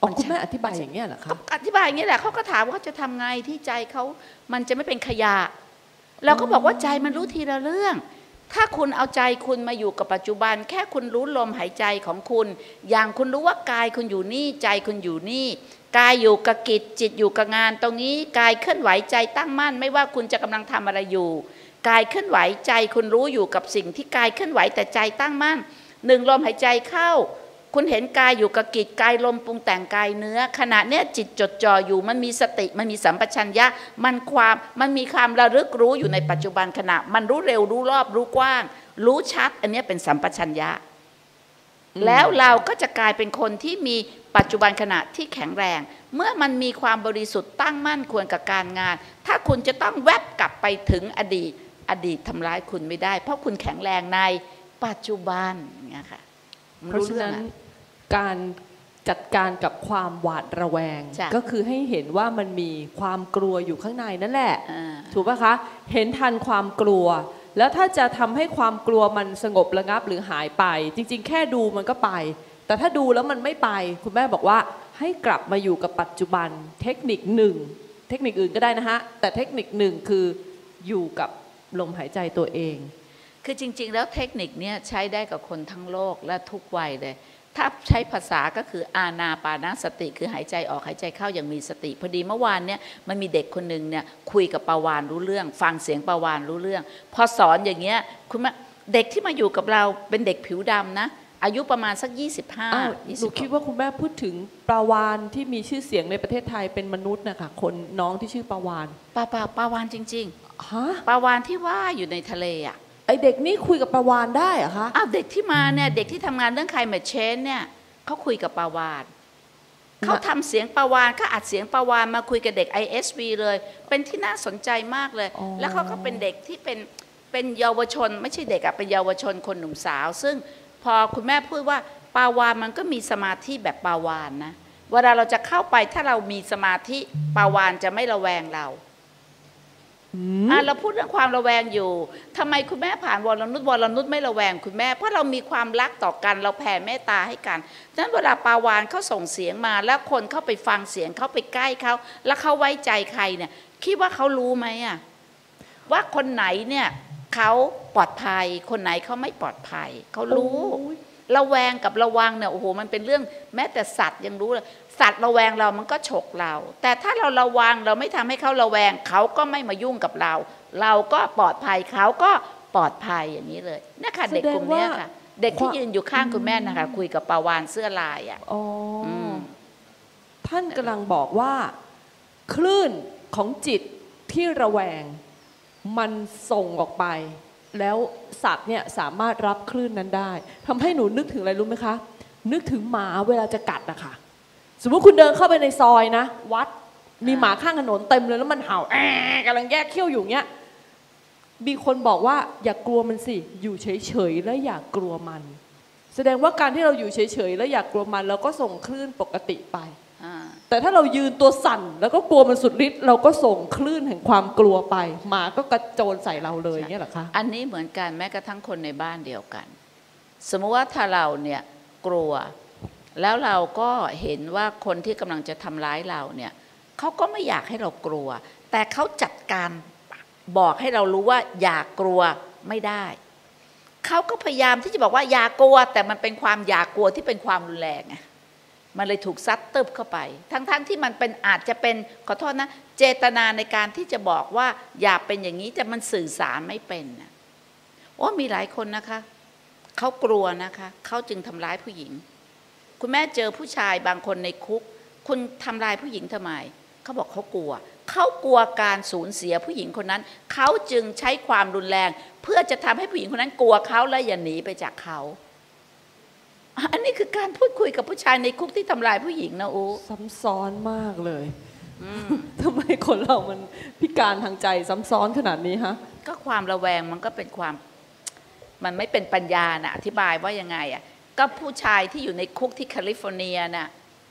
S2: อ๋อคุณแม่อธิบายอย่างเงี้ยเหรอคะ
S3: อธิบายอย่างเงี้ยแหละเขาก็ถามว่าเขาจะทำไงที่ใจเขามันจะไม่เป็นขยะเราก็บอกว่าใจมันรู้ทีละเรื่องถ้าคุณเอาใจคุณมาอยู่กับปัจจุบันแค่คุณรู้ลมหายใจของคุณอย่างคุณรู้ว่ากายคุณอยู่นี่ใจคุณอยู่นี่กายอยู่กับกิจจิตอยู่กับงานตรงนี้กายเคลื่อนไหวใจตั้งมั่นไม่ว่าคุณจะกำลังทำอะไรอยู่กายเคลื่อนไหวใจคุณรู้อยู่กับสิ่งที่กายเคลื่อนไหวแต่ใจตั้งมั่นหนึ่งลมหายใจเข้าคุณเห็นกายอยู่กับกิจกายลมปรุงแต่งกายเนื้อขณะเนี้ยจิตจดจ่ออยู่มันมีสติมันมีสัมปชัญญะมันความมันมีความระลึกรู้อยู่ในปัจจุบันขณะมันรู้เร็วรู้รอบรู้กว้างรู้ชัดอันนี้เป็นสัมปชัญญะแล้วเราก็จะกลายเป็นคนที่มีปัจจุบันขณะที่แข็งแรงเมื่อมันมีความบริสุทธิ์ตั้งมั่นควรกับการงานถ้าคุณจะต้องแวบกลับไปถึงอดีตอดีตทำร้ายคุณไม่ได้เพราะคุณแข็งแรงในปัจจุบันอย่างเงี้ยค่ะ
S2: เพราะฉะนั้นการจัดการกับความหวาดระแวงก็คือให้เห็นว่ามันมีความกลัวอยู่ข้างในนั่นแหละถูกป่ะคะเห็นทันความกลัวแล้วถ้าจะทำให้ความกลัวมันสงบระงับหรือหายไปจริงๆแค่ดูมันก็ไปแต่ถ้าดูแล้วมันไม่ไปคุณแม่บอกว่าให้กลับมาอยู่กับปัจจุบันเทคนิคหนึ่งเทคนิคอื่นก็ได้นะฮะแต่เทคนิคหนึ่งคืออยู่กับลมหายใจตัวเอง
S3: คือจริงๆแล้วเทคนิคนี้ใช้ได้กับคนทั้งโลกและทุกวัยเลยถ้าใช้ภาษาก็คืออานาปานสติคือหายใจออกหายใจเข้าอย่างมีสติพอดีเมื่อวานเนี่ยมันมีเด็กคนหนึ่งเนี่ยคุยกับปาวานรู้เรื่องฟังเสียงปาวานรู้เรื่องพอสอนอย่างเงี้ยคุณแม่เด็กที่มาอยู่กับเราเป็นเด็กผิวดำนะอายุประมาณสักยี่สิบห้า
S2: หนูคิดว่าคุณแม่พูดถึงปาวานที่มีชื่อเสียงในประเทศไทยเป็นมนุษย์นะคะคนน้องที่ชื่อปาวาน
S3: ปาปาปาวานจริง
S2: ๆฮะ
S3: ปาวานที่ว่ายอยู่ในทะเลอ่ะ
S2: ไอเด็กนี่คุยกับปาวานได้เหรอคะ
S3: อ้าวเด็กที่มาเนี่ยเด็กที่ทำงานเรื่องไคลเมทเชนเนี่ยเขาคุยกับปาวานเขาทำเสียงปาวานเขาอัดเสียงปาวานมาคุยกับเด็ก ไอ เอส วี เลยเป็นที่น่าสนใจมากเลยแล้วเขาก็เป็นเด็กที่เป็นเป็นเยาวชนไม่ใช่เด็กอะเป็นเยาวชนคนหนุ่มสาวซึ่งพอคุณแม่พูดว่าปาวานมันก็มีสมาธิแบบปาวานนะเวลาเราจะเข้าไปถ้าเรามีสมาธิปาวานจะไม่ระแวงเราอ่าเราพูดเรื่องความระแวงอยู่ทำไมคุณแม่ผ่านวรนุชวรนุชไม่ระแวงคุณแม่เพราะเรามีความรักต่อกันเราแผ่เมตตาให้กันฉะนั้นเวลาปาวานเขาส่งเสียงมาแล้วคนเข้าไปฟังเสียงเขาไปใกล้เขาแล้วเขาไว้ใจใครเนี่ยคิดว่าเขารู้ไหมอะว่าคนไหนเนี่ยเขาปลอดภัยคนไหนเขาไม่ปลอดภัยเขารู้ระแวงกับระวังเนี่ยโอ้โหมันเป็นเรื่องแม้แต่สัตว์ยังรู้เลยสัตว์ระแวงเรามันก็ฉกเราแต่ถ้าเราระวังเราไม่ทำให้เขาระแวงเขาก็ไม่มายุ่งกับเราเราก็ปลอดภัยเขาก็ปลอดภัยอย่างนี้เลยนี่ค่ะเด็กกลุ่มนี้ค่ะเด็กที่ยืนอยู่ข้างคุณแม่นะคะคุยกับปาวานเสื้อลายอ่ะ
S2: อ๋อท่านกำลังบอกว่าคลื่นของจิตที่ระแวงมันส่งออกไปแล้วสัตว์เนี่ยสามารถรับคลื่นนั้นได้ทำให้หนูนึกถึงอะไรรู้ไหมคะนึกถึงหมาเวลาจะกัดอะค่ะสมมติคุณเดินเข้าไปในซอยนะวัดมีหมาข้างถนนเต็มเลยแล้วมันเห่าแอะกำลังแยกเขี้ยวอยู่เงี้ยมีคนบอกว่าอย่ากลัวมันสิอยู่เฉยๆแล้วอย่ากลัวมันแสดงว่าการที่เราอยู่เฉยๆแล้วอย่ากลัวมันเราก็ส่งคลื่นปกติไปแต่ถ้าเรายืนตัวสั่นแล้วก็กลัวมันสุดฤทธิ์เราก็ส่งคลื่นแห่งความกลัวไปหมาก็กระโจนใส่เราเลยเงี้ยหรอคะ
S3: อันนี้เหมือนกันแม้กระทั่งคนในบ้านเดียวกันสมมติว่าถ้าเราเนี่ยกลัวแล้วเราก็เห็นว่าคนที่กำลังจะทำร้ายเราเนี่ยเขาก็ไม่อยากให้เรากลัวแต่เขาจัดการบอกให้เรารู้ว่าอย่ากลัวไม่ได้เขาก็พยายามที่จะบอกว่าอย่ากลัวแต่มันเป็นความอย่ากลัวที่เป็นความรุนแรงไงมันเลยถูกซัดตึบเข้าไปทั้งๆ ท, ที่มันเป็นอาจจะเป็นขอโทษนะเจตนาในการที่จะบอกว่าอย่าเป็นอย่างนี้แต่มันสื่อสารไม่เป็นนะโอ้มีหลายคนนะคะเขากลัวนะคะเขาจึงทำร้ายผู้หญิงคุณแม่เจอผู้ชายบางคนในคุกคุณทำลายผู้หญิงทำไมเขาบอกเขากลัวเขากลัวการสูญเสียผู้หญิงคนนั้นเขาจึงใช้ความรุนแรงเพื่อจะทำให้ผู้หญิงคนนั้นกลัวเขาและอย่าหนีไปจากเขาอันนี้คือการพูดคุยกับผู้ชายในคุกที่ทำลายผู้หญิงนะอู
S2: ซ้ำซ้อนมากเลยทำไมคนเรามันพิการทางใจซ้ำซ้อนขนาดนี้ฮะ
S3: ก็ความระแวงมันก็เป็นความมันไม่เป็นปัญญานะอธิบายว่ายังไงอ่ะก็ผู้ชายที่อยู่ในคุกที่แคลิฟอร์เนียน่ะ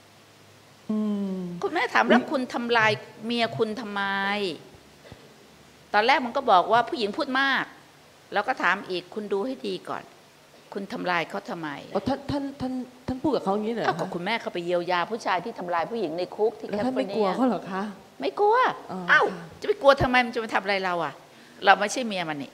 S3: คุณแม่ถามแล้วคุณทำลายเมียคุณทำไมตอนแรกมันก็บอกว่าผู้หญิงพูดมากแล้วก็ถามอีกคุณดูให้ดีก่อนคุณทำลายเขาทำไม
S2: อ๋อท่านท่านท่านท่านพูดกับเขาอย่างนี้เหรอ
S3: อ้าวก็คุณแม่เขาไปเยียวยาผู้ชายที่ทำลายผู้หญิงในคุกที่
S2: แล้ว
S3: แคลิ
S2: ท่าน
S3: ฟอ
S2: ไม่
S3: ร์
S2: ก
S3: เนี
S2: ลัวย เขาเหรอคะ
S3: ไม่กลัว
S2: อ๋อ
S3: อ้าว
S2: ค่ะ
S3: จะไปกลัวทำไมมันจะมาทำอะไรเราอ่ะ เราไม่ใช่เมียมันนี่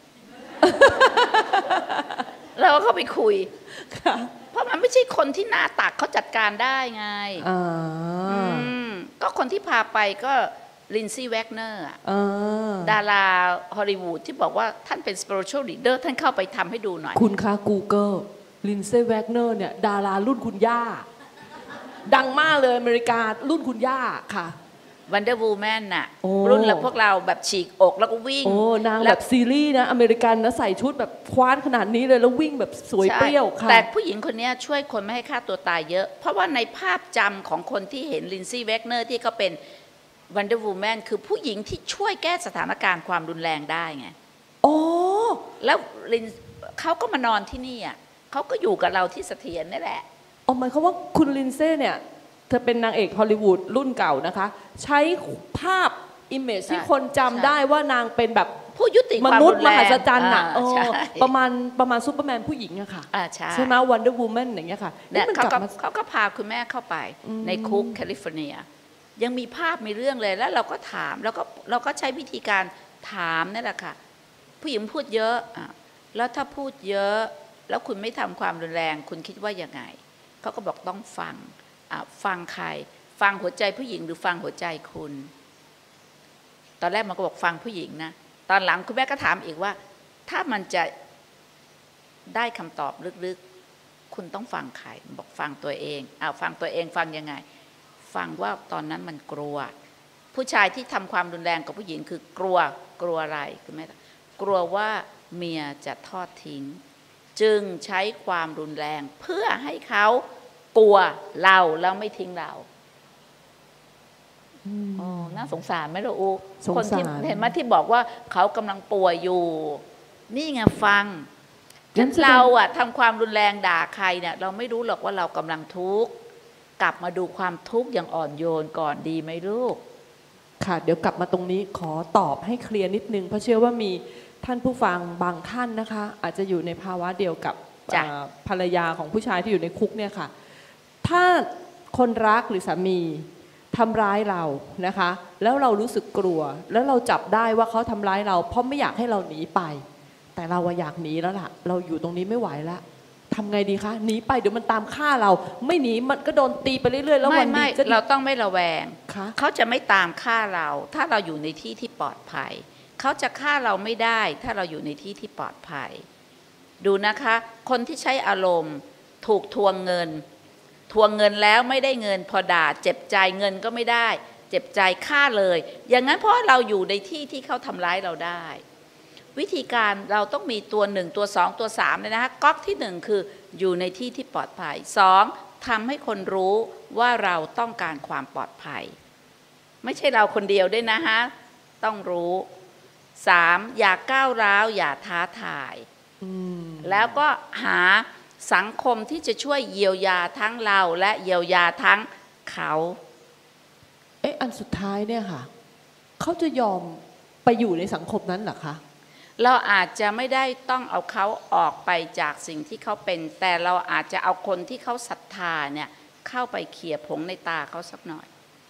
S3: เราก็เข้าไปคุย
S2: ค่ะ
S3: เพราะมันไม่ใช่คนที่หน้าตักเขาจัดการได้ไง
S2: อ่า
S3: อืมก็คนที่พาไปก็ลินซี่แวกเนอร์
S2: อ่า
S3: ดาราฮอลลีวูดที่บอกว่าท่านเป็น spiritual leader ท่านเข้าไปทำให้ดูหน่อย
S2: คุณคะ Google ลินเซ่แวกเนอร์เนี่ยดารารุ่นคุณย่า ดังมากเลยอเมริการุ่นคุณย่าค่ะ
S3: Wonder Woman น่ะ
S2: โอ้
S3: รุ่นแล้วพวกเราแบบฉีกอกแล้วก็วิ่ง
S2: โอ้นาง
S3: ล้
S2: แบ
S3: ว
S2: บซีรีส์นะอเมริกันนะใส่ชุดแบบคว้านขนาดนี้เลยแล้ววิ่งแบบสวย
S3: ใช่
S2: เปรี้ยวค่ะ
S3: แต่ผู้หญิงคนนี้ช่วยคนไม่ให้ฆ่าตัวตายเยอะ เพราะว่าในภาพจำของคนที่เห็นลินซี่แวกเนอร์ที่เขาเป็น Wonder Woman คือผู้หญิงที่ช่วยแก้สถานการณ์ความรุนแรงได้ไง
S2: โอ้
S3: แล้วลินเขาก็มานอนที่นี่อ่ะเขาก็อยู่กับเราที่เสถียรนี่แหละ
S2: เอาหมายความว่าคุณลินเซ่เนี่ยเธอเป็นนางเอกฮอลลีวูดรุ่นเก่านะคะ ใช้ภาพอิมเมจที่คนจำได้ว่านางเป็นแบบ
S3: ผู้ยุติ
S2: ม
S3: ความ
S2: นุษ
S3: รุ
S2: ย์
S3: น
S2: ม
S3: แรง
S2: หัศจรรย์น่ะ
S3: อ่า
S2: เออ
S3: ใช่
S2: ประมาณประมาณซูเปอร์แมนผู้หญิงอะค่ะ
S3: อ่าใช่
S2: ใช่ไหมวันเดอร์วูแมนอย่างเงี้ยค่ะ
S3: เนี่ย
S2: มัน
S3: เขา
S2: กลับ
S3: ก็
S2: มา
S3: เขาก็พาคุณแม่เข้าไป
S2: อืม
S3: ในคุกแคลิฟอร์เนีย ยังมีภาพมีเรื่องเลยแล้วเราก็ถามแล้วก็เราก็ใช้วิธีการถามนี่แหละค่ะ ผู้หญิงพูดเยอะอ่ะแล้วถ้าพูดเยอะแล้วคุณไม่ทำความรุนแรง คุณคิดว่ายังไงเขาก็บอกต้องฟังอ่ะฟังใคร ฟังหัวใจผู้หญิงหรือฟังหัวใจคุณ ตอนแรกมันก็บอกฟังผู้หญิงนะตอนหลังคุณแม่ก็ถามอีกว่า ถ้ามันจะได้คำตอบลึกๆคุณต้องฟังใครบอกฟังตัวเองอ้าวฟังตัวเองฟังยังไง ฟังว่าตอนนั้นมันกลัว ผู้ชายที่ทำความรุนแรงกับผู้หญิงคือกลัวกลัวอะไรคุณแม่กลัวว่าเมียจะทอดทิ้ง จึงใช้ความรุนแรงเพื่อให้เขากลัวเราแล้วไม่ทิ้งเราอ๋อน่าสงสารไหมล่ะอู
S2: สง
S3: คนที่
S2: สาร
S3: เห็นไหมที่บอกว่าเขากำลังป่วยอยู่ นี่ไงฟัง
S2: งั้นแสดง
S3: เราอะทำความรุนแรงด่าใครเนี่ยเราไม่รู้หรอกว่าเรากำลังทุกข์กลับมาดูความทุกข์อย่างอ่อนโยนก่อนดีไหมลูก
S2: ค่ะเดี๋ยวกลับมาตรงนี้ขอตอบให้เคลียร์นิดนึงเพราะเชื่อว่ามีท่านผู้ฟังบางท่านนะคะ อาจจะอยู่ในภาวะเดียวกับ
S3: จ้ะ
S2: อ่าภรรยาของผู้ชายที่อยู่ในคุกเนี่ยค่ะ ถ้าคนรักหรือสามีทำร้ายเรานะคะ แล้วเรารู้สึกกลัว แล้วเราจับได้ว่าเขาทำร้ายเรา เพราะไม่อยากให้เราหนีไป แต่เราอะอยากหนีแล้วล่ะ เราอยู่ตรงนี้ไม่ไหวแล้วทำไงดีคะหนีไปเดี๋ยวมันตามฆ่าเรา ไม่หนีมันก็โดนตีไปเรื่อยๆแล้ว
S3: ไม่
S2: วันดี
S3: ไม่
S2: ก็
S3: เราต้องไม่ระแวง
S2: คะ
S3: เขาจะไม่ตามฆ่าเรา ถ้าเราอยู่ในที่ที่ปลอดภัย เขาจะฆ่าเราไม่ได้ ถ้าเราอยู่ในที่ที่ปลอดภัย ดูนะคะ คนที่ใช้อารมณ์ถูกทวงเงิน ทวงเงินแล้วไม่ได้เงินพอด่าเจ็บใจเงินก็ไม่ได้ เจ็บใจฆ่าเลย อย่างนั้นเพราะเราอยู่ในที่ที่เขาทำร้ายเราได้ วิธีการเราต้องมีตัวหนึ่งตัวสองตัวสามเลยนะคะก๊อกที่หนึ่งคืออยู่ในที่ที่ปลอดภัยสองทำให้คนรู้ว่าเราต้องการความปลอดภัย ไม่ใช่เราคนเดียวด้วยนะฮะต้องรู้สามอย่าก้าวร้าวอย่าท้าทาย
S2: อืม
S3: แล้วก็หาสังคมที่จะช่วยเยียวยาทั้งเราและเยียวยาทั้งเขา
S2: เอ๊ะอันสุดท้ายเนี่ยค่ะเขาจะยอมไปอยู่ในสังคมนั้นเหรอคะ
S3: เราอาจจะไม่ได้ต้องเอาเขาออกไปจากสิ่งที่เขาเป็น แต่เราอาจจะเอาคนที่เขาศรัทธาเนี่ยเข้าไปเขี่ยผงในตาเขาสักหน่อย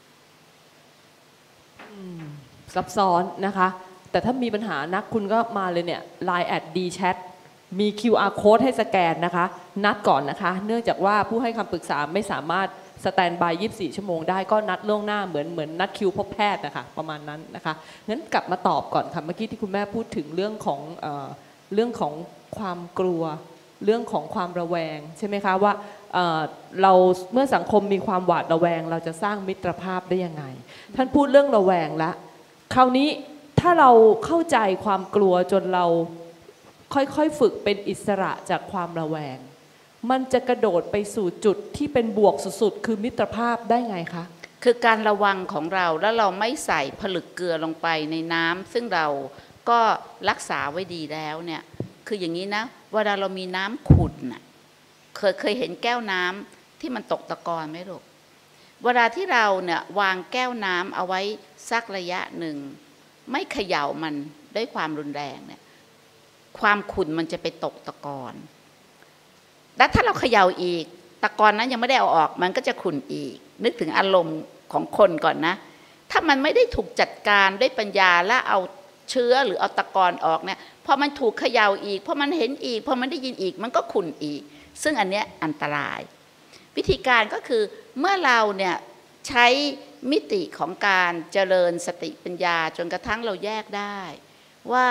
S2: ซับซ้อนนะคะ แต่ถ้ามีปัญหานักคุณก็มาเลยเนี่ย ไลน์ แอด ดี แชท มี คิว อาร์ Code ให้สแกนนะคะ นัดก่อนนะคะ เนื่องจากว่าผู้ให้คำปรึกษาไม่สามารถสแตนบายยี่สิบสี่ชั่วโมงได้ก็นัดล่วงหน้าเหมือนเหมือนนัดคิวพบแพทย์นะคะประมาณนั้นนะคะงั้นกลับมาตอบก่อนค่ะเมื่อกี้ที่คุณแม่พูดถึงเรื่องของเอ่อเรื่องของความกลัว เรื่องของความระแวงใช่ไหมคะว่าเอ่อเราเมื่อสังคมมีความหวาดระแวงเราจะสร้างมิตรภาพได้ยังไงท่านพูดเรื่องระแวงแล้วคราวนี้ถ้าเราเข้าใจความกลัวจนเราค่อยๆฝึกเป็นอิสระจากความระแวงมันจะกระโดดไปสู่จุดที่เป็นบวกสุดๆคือมิตรภาพได้ไงคะ
S3: คือการระวังของเราแล้วเราไม่ใส่ผลึกเกลือลงไปในน้ำซึ่งเราก็รักษาไว้ดีแล้วเนี่ยคืออย่างนี้นะเวลาเรามีน้ำขุ่นน่ะเคยเคยเห็นแก้วน้ำที่มันตกตะกอนไหมลูกเวลาที่เราเนี่ยวางแก้วน้ำเอาไว้สักระยะหนึ่งไม่เขย่ามันด้วยความรุนแรงเนี่ยความขุ่นมันจะไปตกตะกอนแล้วถ้าเราเขย่าอีกตะกอนนั้นยังไม่ได้เอาออกมันก็จะขุ่นอีกนึกถึงอารมณ์ของคนก่อนนะถ้ามันไม่ได้ถูกจัดการด้วยปัญญาและเอาเชื้อหรือเอาตะกอนออกเนี่ยพอมันถูกเขย่าอีกพอมันเห็นอีกพอมันได้ยินอีกมันก็ขุ่นอีกซึ่งอันเนี้ยอันตรายวิธีการก็คือเมื่อเราเนี่ยใช้มิติของการเจริญสติปัญญาจนกระทั่งเราแยกได้ว่า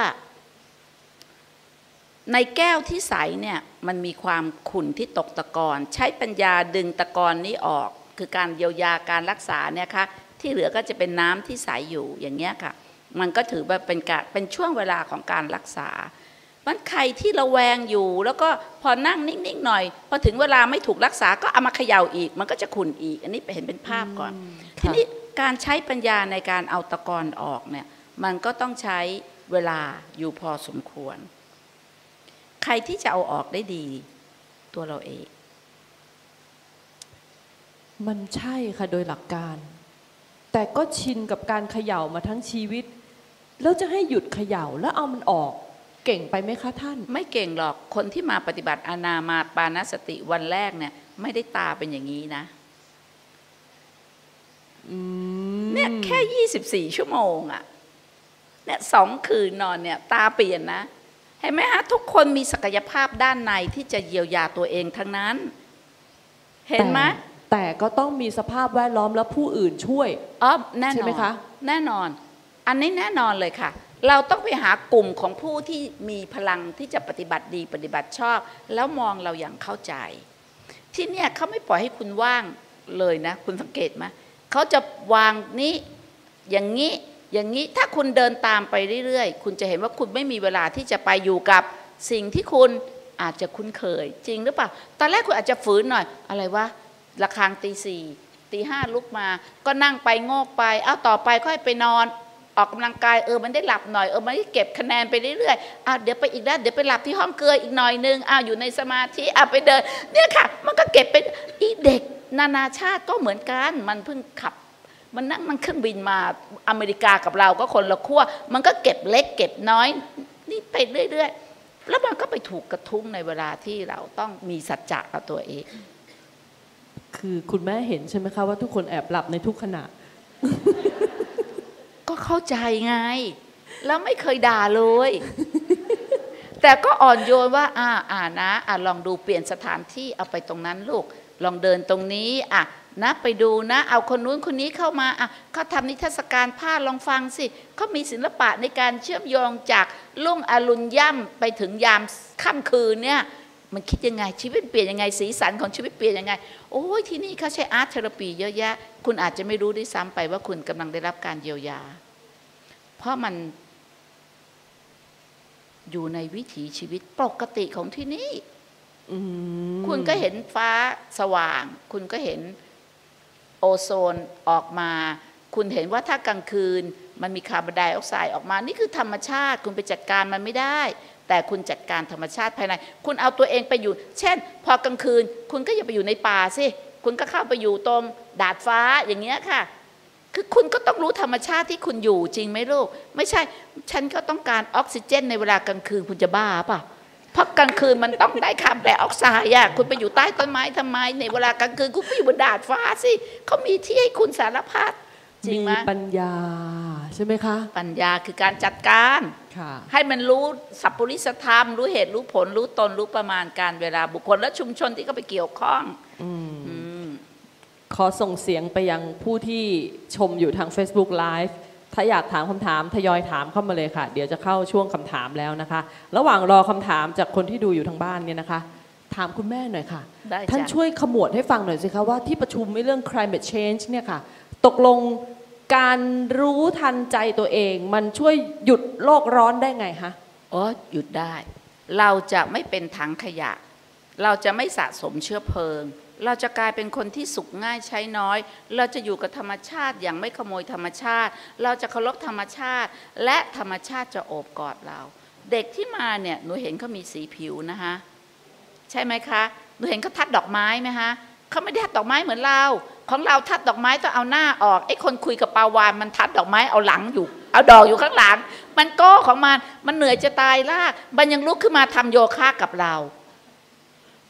S3: ในแก้วที่ใสเนี่ยมันมีความขุ่นที่ตกตะกอนใช้ปัญญาดึงตะกอนนี้ออกคือการเยียวยาการรักษาเนี่ยค่ะที่เหลือก็จะเป็นน้ำที่ใสอยู่อย่างเงี้ยค่ะมันก็ถือว่าเป็นการเป็นช่วงเวลาของการรักษามันใครที่ระแวงอยู่แล้วก็พอนั่งนิ่งๆหน่อยพอถึงเวลาไม่ถูกรักษาก็เอามาเขย่าอีกมันก็จะขุ่นอีกอันนี้ไปเห็นเป็นภาพก่อนทีนี้การใช้ปัญญาในการเอาตะกอนออกเนี่ยมันก็ต้องใช้เวลาอยู่พอสมควรใครที่จะเอาออกได้ดีตัวเราเอง
S2: มันใช่ค่ะโดยหลักการแต่ก็ชินกับการเขย่ามาทั้งชีวิตแล้วจะให้หยุดเขย่าแล้วเอามันออกเก่งไปไหมคะท่าน
S3: ไม่เก่งหรอกคนที่มาปฏิบัติอานามาปานสติวันแรกเนี่ยไม่ได้ตาเป็นอย่างนี้นะเนี่ยแค่ยี่สิบสี่ชั่วโมงอะเนี่ยสองคืนนอนเนี่ยตาเปลี่ยนนะเห็นไหมฮะทุกคนมีศักยภาพด้านในที่จะเยียวยาตัวเองทั้งนั้นเห็นไหม
S2: แต่ก็ต้องมีสภาพแวดล้อมและผู้อื่นช่วย
S3: อ๋อแน่นอนใช่
S2: ไหมคะ
S3: แน่นอนอันนี้แน่นอนเลยค่ะเราต้องไปหากลุ่มของผู้ที่มีพลังที่จะปฏิบัติดีปฏิบัติชอบแล้วมองเราอย่างเข้าใจที่เนี่ยเขาไม่ปล่อยให้คุณว่างเลยนะคุณสังเกตไหมเขาจะวางนี้อย่างนี้อย่างนี้ถ้าคุณเดินตามไปเรื่อยๆคุณจะเห็นว่าคุณไม่มีเวลาที่จะไปอยู่กับสิ่งที่คุณอาจจะคุ้นเคยจริงหรือเปล่าตอนแรกคุณอาจจะฝืนหน่อยอะไรวะระฆังตีสี่ตีห้าลุกมาก็นั่งไปโงกไปเอาต่อไปค่อยไปนอนออกกำลังกายเออมันได้หลับหน่อยเออมันได้เก็บคะแนนไปเรื่อยๆอ่ะเดี๋ยวไปอีกแล้วเดี๋ยวไปหลับที่ห้องเกลืออีกหน่อยนึงอ่ะอยู่ในสมาธิอ่ะไปเดินเนี่ยค่ะมันก็เก็บเป็นอีเด็กนานาชาติก็เหมือนกันมันเพิ่งขับมันนั่งมันเครื่องบินมาอเมริกากับเราก็คนละขั้วมันก็เก็บเล็กเก็บน้อยนี่ไปเรื่อยๆแล้วมันก็ไปถูกกระทุ้งในเวลาที่เราต้องมีสัจจะกับตัวเอง
S2: คือคุณแม่เห็นใช่ไหมคะว่าทุกคนแอบหลับในทุกขณะ
S3: ก็เข้าใจไงแล้วไม่เคยด่าเลยแต่ก็อ่อนโยนว่าอ่าอ่านะอ่าลองดูเปลี่ยนสถานที่เอาไปตรงนั้นลูกลองเดินตรงนี้อ่ะนะไปดูนะเอาคนนู้นคนนี้เข้ามาอ่ะเขาทำนิทรรศการผ้าลองฟังสิเขามีศิลปะในการเชื่อมโยงจากรุ่งอรุณย่ำไปถึงยามค่ำคืนเนี่ยมันคิดยังไงชีวิตเปลี่ยนยังไงสีสันของชีวิตเปลี่ยนยังไงโอ้ยที่นี่เขาใช้อาร์ตเทอราปีเยอะแยะคุณอาจจะไม่รู้ด้วยซ้ำไปว่าคุณกำลังได้รับการเยียวยาเพราะมันอยู่ในวิถีชีวิตปกติของที่นี่คุณก็เห็นฟ้าสว่างคุณก็เห็นโอโซนออกมาคุณเห็นว่าถ้ากลางคืนมันมีคาร์บอนไดออกไซด์ออกมานี่คือธรรมชาติคุณไปจัดการมันไม่ได้แต่คุณจัดการธรรมชาติภายในคุณเอาตัวเองไปอยู่เช่นพอกลางคืนคุณก็อย่าไปอยู่ในป่าสิคุณก็เข้าไปอยู่ตรงดาดฟ้าอย่างเงี้ยค่ะคือคุณก็ต้องรู้ธรรมชาติที่คุณอยู่จริงไหมลูกไม่ใช่ฉันก็ต้องการออกซิเจนในเวลากลางคืนคุณจะบ้าป่ะเพราะกลางคืนมันต้องได้คาร์บอนไดออกไซด์อ่ะคุณไปอยู่ใต้ต้นไม้ทำไมในเวลากลางคืนคุณไปอยู่บนดาดฟ้าสิเขามีที่ให้คุณสารพัดจริงไหม
S2: มีปัญญาใช่ไหมคะ
S3: ปัญญาคือการจัดการให้มันรู้สัพพุริสธรรมรู้เหตุรู้ผลรู้ตนรู้ประมาณการเวลาบุคคลและชุมชนที่เขาไปเกี่ยวข้อง
S2: ขอส่งเสียงไปยังผู้ที่ชมอยู่ทาง Facebook Live ถ้าอยากถามคำถามทยอยถามเข้ามาเลยค่ะเดี๋ยวจะเข้าช่วงคำถามแล้วนะคะระหว่างรอคำถามจากคนที่ดูอยู่ทางบ้านเนี่ยนะคะถามคุณแม่หน่อยค่ะท่านช่วยขมวดให้ฟังหน่อยสิคะว่าที่ประชุมเรื่อง climate change เนี่ยค่ะตกลงการรู้ทันใจตัวเองมันช่วยหยุดโลกร้อนได้ไงคะ
S3: อ๋อหยุดได้เราจะไม่เป็นถังขยะเราจะไม่สะสมเชื้อเพลิงเราจะกลายเป็นคนที่สุขง่ายใช้น้อยเราจะอยู่กับธรรมชาติอย่างไม่ขโมยธรรมชาติเราจะเคารพธรรมชาติและธรรมชาติจะโอบกอดเราเด็กที่มาเนี่ยหนูเห็นเขามีสีผิวนะคะใช่ไหมคะหนูเห็นเขาทัดดอกไม้ไหมคะเขาไม่ได้ทัดดอกไม้เหมือนเราของเราทัดดอกไม้ต้องเอาหน้าออกไอ้คนคุยกับปาวานมันทัดดอกไม้เอาหลังอยู่เอาดอกอยู่ข้างหลังมันโก้ของมันมันเหนื่อยจะตายล่ามันยังลุกขึ้นมาทำโยคะกับเรา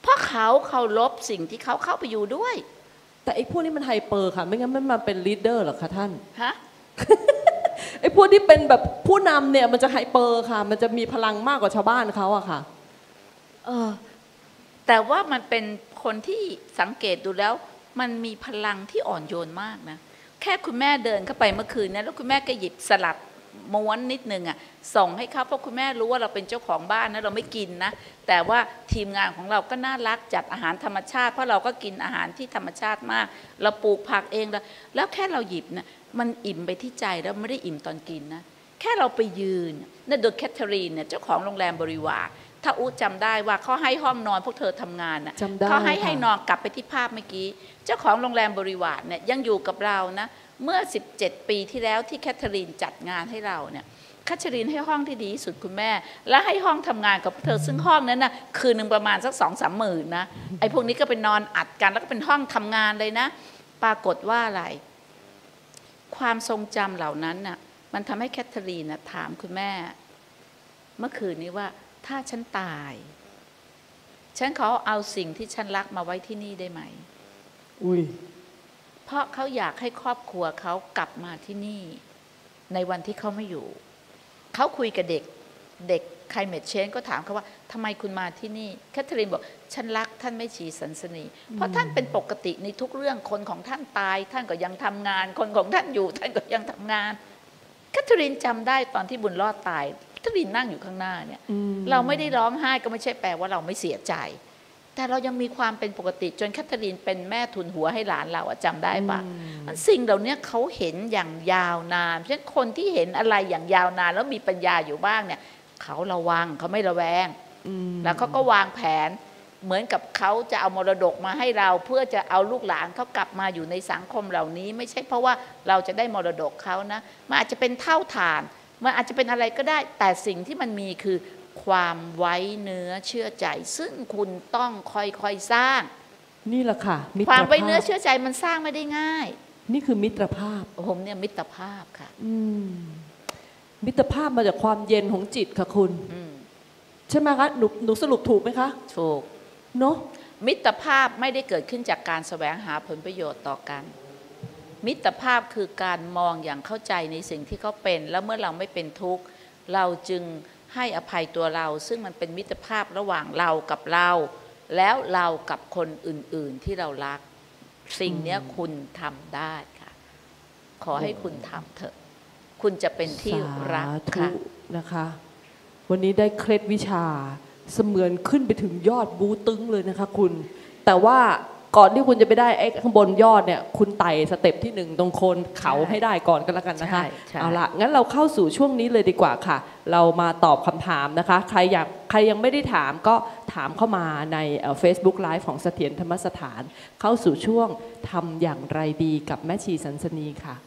S3: เพราะเขาเคารพสิ่งที่เขาเข้าไปอยู่ด้วย
S2: แต่ไอ้พวกนี้มันไฮเปอร์ค่ะไม่งั้นมันมาเป็นลีดเดอร์หรอคะท่าน
S3: ฮะ
S2: ไอ้พวกที่เป็นแบบผู้นำเนี่ยมันจะไฮเปอร์ค่ะมันจะมีพลังมากกว่าชาวบ้านเขาอะค่ะ
S3: เออแต่ว่ามันเป็นคนที่สังเกตดูแล้วมันมีพลังที่อ่อนโยนมากนะแค่คุณแม่เดินเข้าไปเมื่อคืนนะแล้วคุณแม่ก็หยิบสลัดม้วนนิดนึงอ่ะส่งให้เขาเพราะคุณแม่รู้ว่าเราเป็นเจ้าของบ้านนะเราไม่กินนะแต่ว่าทีมงานของเราก็น่ารักจัดอาหารธรรมชาติเพราะเราก็กินอาหารที่ธรรมชาติมากเราปลูกผักเองแล้วแล้วแค่เราหยิบนะมันอิ่มไปที่ใจแล้วไม่ได้อิ่มตอนกินนะแค่เราไปยืนนั่นโดยแคทเธอรีนเนี่ยเจ้าของโรงแรมบริวารถ้าอู้จำได้ว่าเขาให้ห้องนอนพวกเธอทำงานน่ะเขาให้ให้นอนกลับไปที่ภาพเมื่อกี้เจ้าของโรงแรมบริวารเนี่ยยังอยู่กับเรานะเมื่อสิบเจ็ดปีที่แล้วที่แคทเธอรีนจัดงานให้เราเนี่ยแคทเธอรีนให้ห้องที่ดีที่สุดคุณแม่และให้ห้องทำงานกับพวกเธอซึ่งห้องนั้นนะคืนหนึ่งประมาณสักสองสามหมื่นนะไอ้พวกนี้ก็เป็นนอนอัดกันแล้วก็เป็นห้องทำงานเลยนะปรากฏว่าอะไรความทรงจำเหล่านั้นน่ะมันทำให้แคทเธอรีนนะถามคุณแม่เมื่อคืนนี้ว่าถ้าฉันตายฉันขอเอาสิ่งที่ฉันรักมาไว้ที่นี่ได้ไหม
S2: อุ้ย
S3: เพราะเขาอยากให้ครอบครัวเขากลับมาที่นี่ในวันที่เขาไม่อยู่เขาคุยกับเด็กเด็กไคลเมทเชนก็ถามเขาว่าทำไมคุณมาที่นี่แคทเธอรีนบอกฉันรักท่านแม่ชีสันสนีเพราะท่านเป็นปกติในทุกเรื่องคนของท่านตายท่านก็ยังทำงานคนของท่านอยู่ท่านก็ยังทำงานแคทเธอรีนจำได้ตอนที่บุญรอดตายแคทเธอรีนนั่งอยู่ข้างหน้าเนี่ยเราไม่ได้ร้องไห้ก็ไม่ใช่แปลว่าเราไม่เสียใจแต่เรายังมีความเป็นปกติจนแคทเธอรีนเป็นแม่ทุนหัวให้หลานเราจำได้ปะสิ่งเหล่านี้เขาเห็นอย่างยาวนานเพราะฉะนั้นคนที่เห็นอะไรอย่างยาวนานแล้วมีปัญญาอยู่บ้างเนี่ยเขาระวังเขาไม่ระแวงแล้วเขาก็วางแผนเหมือนกับเขาจะเอามรดกมาให้เราเพื่อจะเอาลูกหลานเขากลับมาอยู่ในสังคมเหล่านี้ไม่ใช่เพราะว่าเราจะได้มรดกเขานะมันอาจจะเป็นเท่าฐานมันอาจจะเป็นอะไรก็ได้แต่สิ่งที่มันมีคือความไว้เนื้อเชื่อใจซึ่งคุณต้องค่อยๆสร้าง
S2: นี่แหละค่ะ
S3: ความไว้เนื้อเชื่อใจมันสร้างไม่ได้ง่าย
S2: นี่คือมิตรภาพ
S3: ผมเนี่ยมิตรภาพค่ะ
S2: อืมมิตรภาพมาจากความเย็นของจิตค่ะคุณใช่ไหมคะหนูหนูสรุปถูกไหมคะ
S3: ถูก
S2: เนาะ
S3: มิตรภาพไม่ได้เกิดขึ้นจากการแสวงหาผลประโยชน์ต่อกันมิตรภาพคือการมองอย่างเข้าใจในสิ่งที่เขาเป็นแล้วเมื่อเราไม่เป็นทุกข์เราจึงให้อภัยตัวเราซึ่งมันเป็นมิตรภาพระหว่างเรากับเราแล้วเรากับคนอื่นๆที่เรารักสิ่งนี้คุณทำได้ค่ะขอให้คุณทำเถอะคุณจะเป็นที่รักค่ะ
S2: นะคะวันนี้ได้เคล็ดวิชาเสมือนขึ้นไปถึงยอดบูตึงเลยนะคะคุณแต่ว่าก่อนที่คุณจะไปได้ไอ้ข้างบนยอดเนี่ยคุณไต่สเต็ปที่หนึ่งตรงโคนเขาให้ได้ก่อนก็แล้วกันนะคะเอาละงั้นเราเข้าสู่ช่วงนี้เลยดีกว่าค่ะเรามาตอบคำถามนะคะใครอยากใครยังไม่ได้ถามก็ถามเข้ามาใน Facebook Live ของเสถียรธรรมสถานเข้าสู่ช่วงทำอย่างไรดีกับแม่ชีสันสนีค่ะ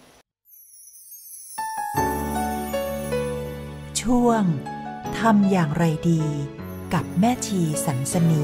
S1: ช่วงทำอย่างไรดีกับแม่ชีสันสนี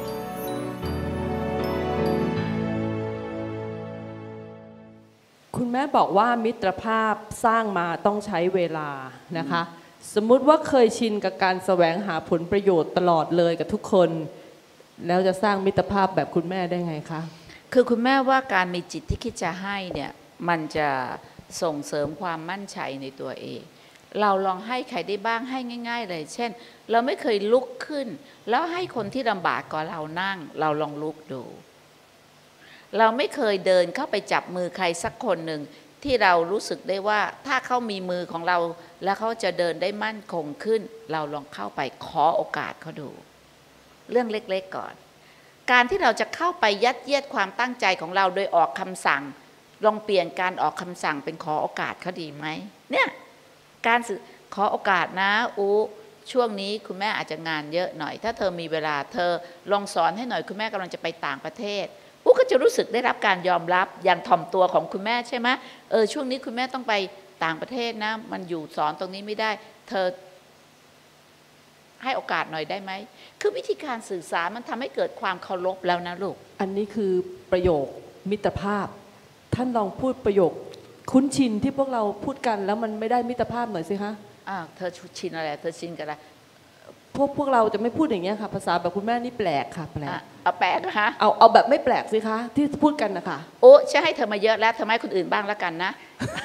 S2: คุณแม่บอกว่ามิตรภาพสร้างมาต้องใช้เวลานะคะสมมุติว่าเคยชินกับการแสวงหาผลประโยชน์ตลอดเลยกับทุกคนแล้วจะสร้างมิตรภาพแบบคุณแม่ได้ไงคะ
S3: คือคุณแม่ว่าการมีจิตที่คิดจะให้เนี่ยมันจะส่งเสริมความมั่นใจในตัวเองเราลองให้ใครได้บ้างให้ง่ายๆเลยเช่นเราไม่เคยลุกขึ้นแล้วให้คนที่ลำบากกว่าเรานั่งเราลองลุกดูเราไม่เคยเดินเข้าไปจับมือใครสักคนหนึ่งที่เรารู้สึกได้ว่าถ้าเขามีมือของเราแล้วเขาจะเดินได้มั่นคงขึ้นเราลองเข้าไปขอโอกาสเขาดูเรื่องเล็กๆก่อนการที่เราจะเข้าไปยัดเยียดความตั้งใจของเราโดยออกคำสั่งลองเปลี่ยนการออกคำสั่งเป็นขอโอกาสเขาดีไหมเนี่ยการขอโอกาสนะอูช่วงนี้คุณแม่อาจจะงานเยอะหน่อยถ้าเธอมีเวลาเธอลองสอนให้หน่อยคุณแม่กำลังจะไปต่างประเทศอูก็จะรู้สึกได้รับการยอมรับอย่างถ่อมตัวของคุณแม่ใช่ไหมเออช่วงนี้คุณแม่ต้องไปต่างประเทศนะมันอยู่สอนตรงนี้ไม่ได้เธอให้โอกาสหน่อยได้ไหมคือวิธีการสื่อสารมันทำให้เกิดความเคารพแล้วนะลูก
S2: อันนี้คือประโยคมิตรภาพท่านลองพูดประโยคคุ้นชินที่พวกเราพูดกันแล้วมันไม่ได้มิตรภาพหน่อยสิคะ
S3: อ่าเธอชินอะไรเธอชินกับอะไร
S2: พวกพวกเราจะไม่พูดอย่างเงี้ยค่ะภาษาแบบคุณแม่นี่แปลกค่ะแปลก
S3: เอาแปลกนะคะ
S2: เอาเอาแบบไม่แปลกสิคะที่พูดกันนะคะ
S3: โอ้ฉันให้เธอมาเยอะแล้วทำไมคนอื่นบ้างแล้วกันนะ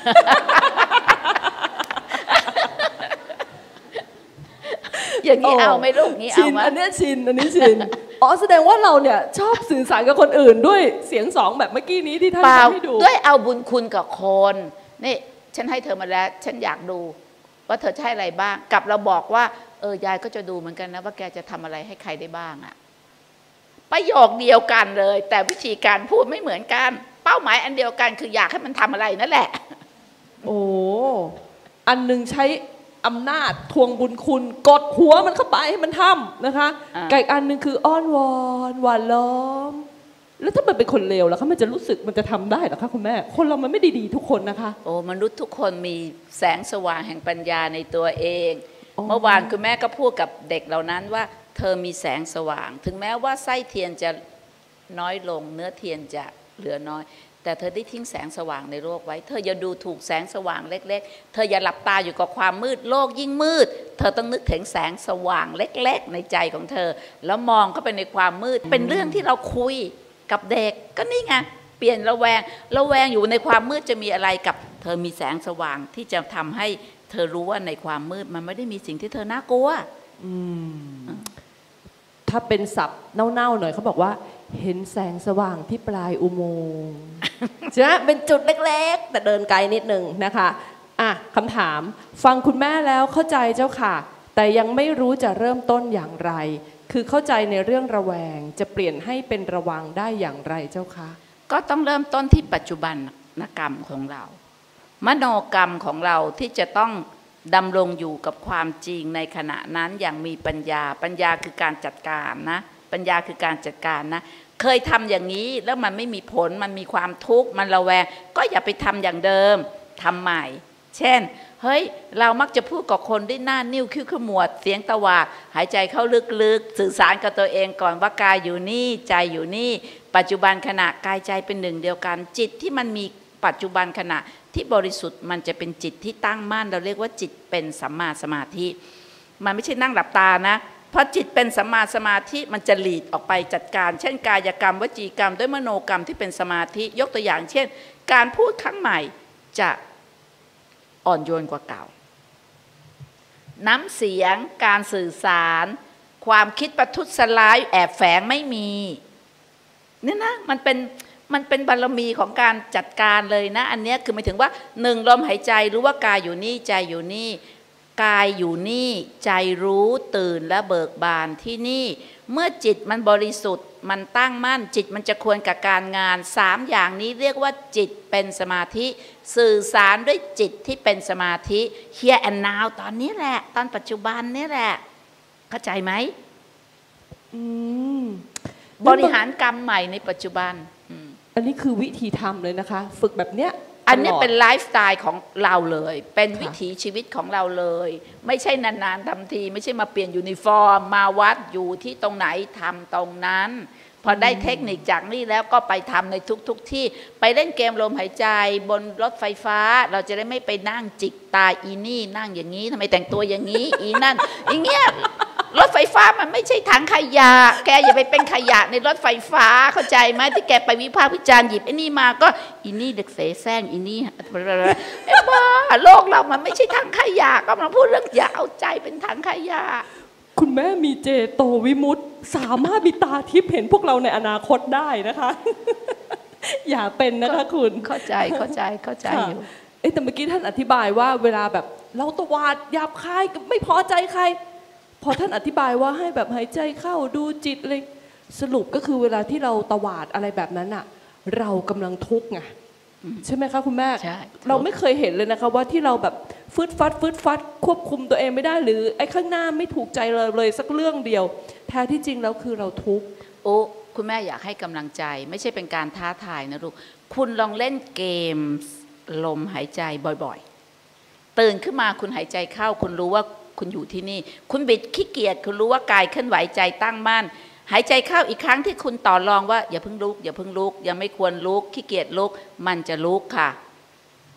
S3: อย่างนี้เอาไม่ลูกนี้เอาไหม
S2: อันนี้ชินอันนี้ชินอ๋อแสดงว่าเราเนี่ยชอบสื่อสารกับคนอื่นด้วยเสียงสองแบบเมื่อกี้นี้ที่ท่านทำให้ดู
S3: ด้วยเอาบุญคุณกับคนนี่ฉันให้เธอมาแล้วฉันอยากดูว่าเธอจะให้อะไรบ้างกับเราบอกว่าเออยายก็จะดูเหมือนกันนะว่าแกจะทำอะไรให้ใครได้บ้างอะประโยคเดียวกันเลยแต่วิธีการพูดไม่เหมือนกันเป้าหมายอันเดียวกันคืออยากให้มันทำอะไรนั่นแหละ
S2: โอ้อันหนึ่งใช้อำนาจทวงบุญคุณกดหัวมันเข้าไปให้มันทำนะคะกับอีกอันหนึ่งคืออ้อนวอนหวานล้อมแล้วถ้ามันเป็นคนเลวแล้วเขามันจะรู้สึกมันจะทำได้หรอคะคุณแม่คนเรามันไม่ดีๆทุกคนนะคะ
S3: โอ้มนุษย์ทุกคนมีแสงสว่างแห่งปัญญาในตัวเองเมื่อวานคุณแม่ก็พูดกับเด็กเหล่านั้นว่าเธอมีแสงสว่างถึงแม้ว่าไส้เทียนจะน้อยลงเนื้อเทียนจะเหลือน้อยแต่เธอได้ทิ้งแสงสว่างในโลกไว้เธออย่าดูถูกแสงสว่างเล็กๆเธออย่าหลับตาอยู่กับความมืดโลกยิ่งมืดเธอต้องนึกถึงแสงสว่างเล็กๆในใจของเธอแล้วมองเข้าไปในความมืดเป็นเรื่องที่เราคุยกับเด็กก็นี่ไงเปลี่ยนระแวงระแวงอยู่ในความมืดจะมีอะไรกับเธอมีแสงสว่างที่จะทำให้เธอรู้ว่าในความมืดมันไม่ได้มีสิ่งที่เธอน่ากลัว
S2: อืมถ้าเป็นศัพท์เน่าๆหน่อยเขาบอกว่าเห็นแสงสว่างที่ปลายอุโมงค์ใช่ไหมเป็นจุดเล็กๆแต่เดินไกลนิดนึงนะคะอ่ะคำถามฟังคุณแม่แล้วเข้าใจเจ้าค่ะแต่ยังไม่รู้จะเริ่มต้นอย่างไรคือเข้าใจในเรื่องระแวงจะเปลี่ยนให้เป็นระวังได้อย่างไรเจ้าคะ
S3: ก็ต้องเริ่มต้นที่ปัจจุบันกรรมของเรามโนกรรมของเราที่จะต้องดำรงอยู่กับความจริงในขณะนั้นอย่างมีปัญญาปัญญาคือการจัดการนะปัญญาคือการจัดการนะเคยทำอย่างนี้แล้วมันไม่มีผลมันมีความทุกข์มันระแวงก็อย่าไปทำอย่างเดิมทำใหม่เช่นเฮ้ยเรามักจะพูดกับคนด้วยหน้านิ้วคิ้วขมวดเสียงตะหวาดหายใจเข้าลึกๆสื่อสารกับตัวเองก่อนว่ากายอยู่นี่ใจอยู่นี่ปัจจุบันขณะกายใจเป็นหนึ่งเดียวกันจิตที่มันมีปัจจุบันขณะที่บริสุทธิ์มันจะเป็นจิตที่ตั้งมั่นเราเรียกว่าจิตเป็นสัมมาสมาธิมันไม่ใช่นั่งหลับตานะเพราะจิตเป็นสัมมาสมาธิมันจะหลีดออกไปจัดการเช่นกายกรรมวจีกรรมด้วยมโนกรรมที่เป็นสมาธิยกตัวอย่างเช่นการพูดครั้งใหม่จะอ่อนโยนกว่าเก่าน้ำเสียงการสื่อสารความคิดประทุษร้ายแอบแฝงไม่มีเนี่ยนะมันเป็นมันเป็นบารมีของการจัดการเลยนะอันนี้คือหมายถึงว่าหนึ่งลมหายใจรู้ว่ากายอยู่นี่ใจอยู่นี่กายอยู่นี่ใจรู้ตื่นและเบิกบานที่นี่เมื่อจิตมันบริสุทธิ์มันตั้งมั่นจิตมันจะควรกับการงานสามอย่างนี้เรียกว่าจิตเป็นสมาธิสื่อสารด้วยจิตที่เป็นสมาธิ here and now ตอนนี้แหละตอนปัจจุบันนี่แหละเข้าใจไหม
S2: อืม
S3: บริหารกรรมใหม่ในปัจจุบัน
S2: อันนี้คือวิธีทำเลยนะคะฝึกแบบเนี้ย
S3: อันนี้เป็นไลฟ์สไตล์ของเราเลยเป็นวิถีชีวิตของเราเลยไม่ใช่นานๆทำทีไม่ใช่มาเปลี่ยนยูนิฟอร์มมาวัดอยู่ที่ตรงไหนทำตรงนั้นพอได้เทคนิคจากนี่แล้วก็ไปทำในทุกๆ ที่ไปเล่นเกมลมหายใจบนรถไฟฟ้าเราจะได้ไม่ไปนั่งจิกตาอีนี่นั่งอย่างนี้ทำไมแต่งตัวอย่างนี้อีนั่นอย่างเงี้ยรถไฟฟ้ามันไม่ใช่ถังขยะแกอย่าไปเป็นขยะในรถไฟฟ้าเข้าใจไหมที่แกไปวิพากษ์วิจารณ์หยิบไอ้นี่มาก็อีนี่เด็กเสแสร้งอีนี่ไอ้บ้าโลกเรามันไม่ใช่ถังขยะก็มาพูดเรื่องอย่าเอาใจเป็นถังขยะ
S2: คุณแม่มีเจโตวิมุตติสามารถมีตาทิพย์เห็นพวกเราในอนาคตได้นะคะอย่าเป็นนะคะคุณ
S3: เข้าใจเข้าใจเข้าใจอยู่
S2: เอ๊ะแต่เมื่อกี้ท่านอธิบายว่าเวลาแบบเราตวาดหยาบคายไม่พอใจใครพอท่านอธิบายว่าให้แบบหายใจเข้าดูจิตเลยสรุปก็คือเวลาที่เราตวาดอะไรแบบนั้นอ่ะเรากำลังทุกข์ไงใช่ไหมคะคุณแม่เราไม่เคยเห็นเลยนะคะว่าที่เราแบบฟืดฟัดฟืดฟัดควบคุมตัวเองไม่ได้หรือไอ้ข้างหน้าไม่ถูกใจเลยเลยสักเรื่องเดียวแท้ที่จริงแล้วคือเราทุกข์
S3: โอ้คุณแม่อยากให้กำลังใจไม่ใช่เป็นการท้าทายนะลูกคุณลองเล่นเกมลมหายใจบ่อยๆตื่นขึ้นมาคุณหายใจเข้าคุณรู้ว่าคุณอยู่ที่นี่คุณบิดขี้เกียจคุณรู้ว่ากายเคลื่อนไหวใจตั้งมั่นหายใจเข้าอีกครั้งที่คุณต่อรองว่าอย่าเพิ่งลุกอย่าเพิ่งลุกยังไม่ควรลุกขี้เกียจลุกมันจะลุกค่ะ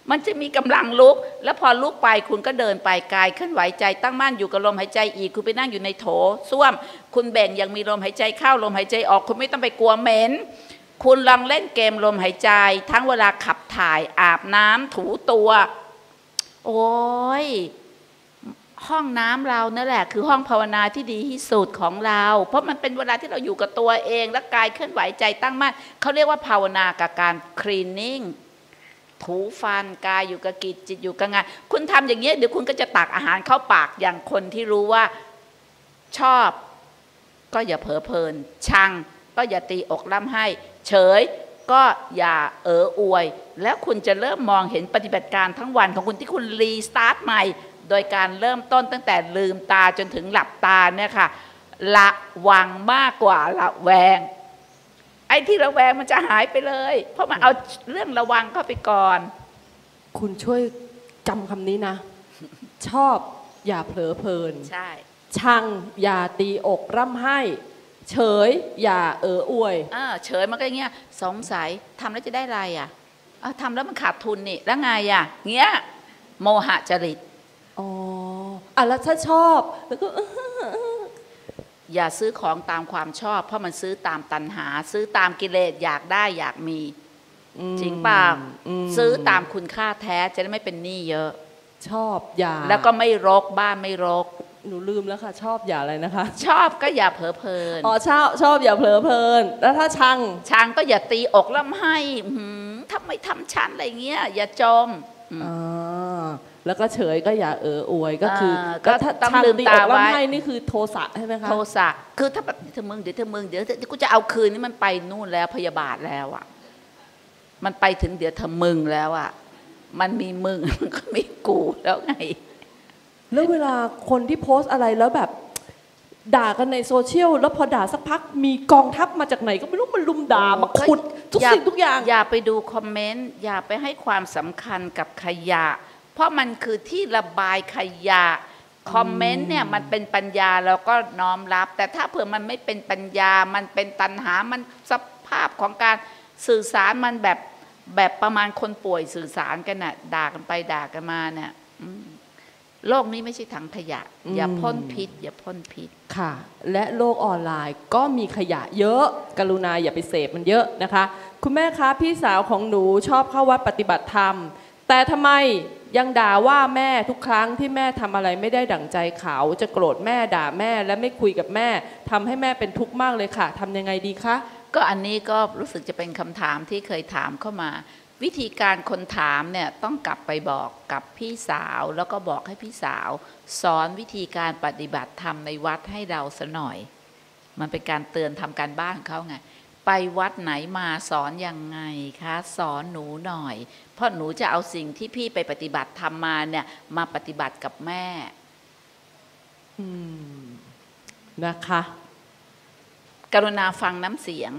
S3: มันจะมีกำลังลุกแล้วพอลุกไปคุณก็เดินไปกายเคลื่อนไหวใจตั้งมั่นอยู่กับลมหายใจอีกคุณไปนั่งอยู่ในโถส้วมคุณแบ่งยังมีลมหายใจเข้าลมหายใจออกคุณไม่ต้องไปกลัวเหม็นคุณลองเล่นเกมลมหายใจทั้งเวลาขับถ่ายอาบน้ำถูตัวโอ้ยห้องน้ำเรานั่นแหละคือห้องภาวนาที่ดีที่สุดของเราเพราะมันเป็นเวลาที่เราอยู่กับตัวเองและกายเคลื่อนไหวใจตั้งมั่นเขาเรียกว่าภาวนากับการคลีนนิ่งถูฟันกายอยู่กับกิจจิตอยู่กับงานคุณทำอย่างเงี้ยเดี๋ยวคุณก็จะตักอาหารเข้าปากอย่างคนที่รู้ว่าชอบก็อย่าเผลอเพลินชังก็อย่าตีอกล่ำให้เฉยก็อย่าเอออวยแล้วคุณจะเริ่มมองเห็นปฏิบัติการทั้งวันของคุณที่คุณรีสตาร์ทใหม่โดยการเริ่มต้นตั้งแต่ลืมตาจนถึงหลับตาเนี่ยค่ะระวังมากกว่าระแวงไอ้ที่ระแวงมันจะหายไปเลยเพราะมันเอาเรื่องระวังเข้าไปก่อน
S2: คุณช่วยจำคำนี้นะ ชอบอย่าเผลอเพลิน
S3: ใช่
S2: ชังอย่าตีอกร่ำไห้เฉยอย่าเอออวย
S3: เออเฉยมันก็อย่างเงี้ยสงสัยทำแล้วจะได้อะไรอ่ะทำแล้วมันขาดทุนนี่แล้วไงอ่ะเงี้ยโมหะจริต
S2: อ๋ออ่ะแล้วถ้าชอบแล้วก็
S3: อย่าซื้อของตามความชอบเพราะมันซื้อตามตัณหาซื้อตามกิเลสอยากได้อยากมีจริงเปล่าซื้อตามคุณค่าแท้จะได้ไม่เป็นหนี้เยอะ
S2: ชอบอย่า
S3: แล้วก็ไม่รกบ้านไม่รก
S2: หนูลืมแล้วค่ะชอบอย่าอะไรนะคะ
S3: ชอบก็อย่าเผลอเพลิน
S2: อ๋อชอบชอบอย่าเผลอเพลินแล้วถ้าชัง
S3: ชังก็อย่าตีอกล่ำให้ทำไมทำฉันอะไรเงี้ยอย่าจม
S2: อ๋อแล้วก็เฉยก็อย่าเอออวยก็คือก็ถ้าชังตีอกล่ำให้นี่คือโทสะใช่ไหมคะ
S3: โทสะคือถ้าแบบเธอมึงเดี๋ยวเธอมึงเดี๋ยวกูจะเอาคืนนี่มันไปนู่นแล้วพยาบาทแล้วอ่ะมันไปถึงเดี๋ยวเธอมึงแล้วอ่ะมันมีมึงมันก็มีกูแล้วไง
S2: แล้วเวลาคนที่โพสอะไรแล้วแบบด่ากันในโซเชียลแล้วพอด่าสักพักมีกองทัพมาจากไหนก็ไม่รู้มันลุมด่ามาขุดทุกสิ่งทุกอย่าง
S3: อย่าไปดูคอมเมนต์อย่าไปให้ความสำคัญกับขยะเพราะมันคือที่ระบายขยะคอมเมนต์เนี่ยมันเป็นปัญญาเราก็น้อมรับแต่ถ้าเผื่อมันไม่เป็นปัญญามันเป็นตัณหามันสภาพของการสื่อสารมันแบบแบบประมาณคนป่วยสื่อสารกันน่ะด่ากันไปด่ากันมาเนี่ยโลกนี้ไม่ใช่ถังขยะอย่าพ่นพิษอย่าพ่นพิษ
S2: ค่ะและโลกออนไลน์ก็มีขยะเยอะกรุณาอย่าไปเสพมันเยอะนะคะคุณแม่คะพี่สาวของหนูชอบเข้าวัดปฏิบัติธรรมแต่ทำไมยังด่าว่าแม่ทุกครั้งที่แม่ทำอะไรไม่ได้ดั่งใจเขาจะโกรธแม่ด่าแม่และไม่คุยกับแม่ทำให้แม่เป็นทุกข์มากเลยค่ะทำยังไงดีคะ
S3: ก็อันนี้ก็รู้สึกจะเป็นคำถามที่เคยถามเข้ามาวิธีการคนถามเนี่ยต้องกลับไปบอกกับพี่สาวแล้วก็บอกให้พี่สาวสอนวิธีการปฏิบัติธรรมในวัดให้เราซะหน่อยมันเป็นการเตือนทำการบ้านเขาไงไปวัดไหนมาสอนยังไงคะสอนหนูหน่อยเพราะหนูจะเอาสิ่งที่พี่ไปปฏิบัติธรรมมาเนี่ยมาปฏิบัติกับแม่
S2: อืมนะคะ
S3: กรุณาฟังน้ำเสียง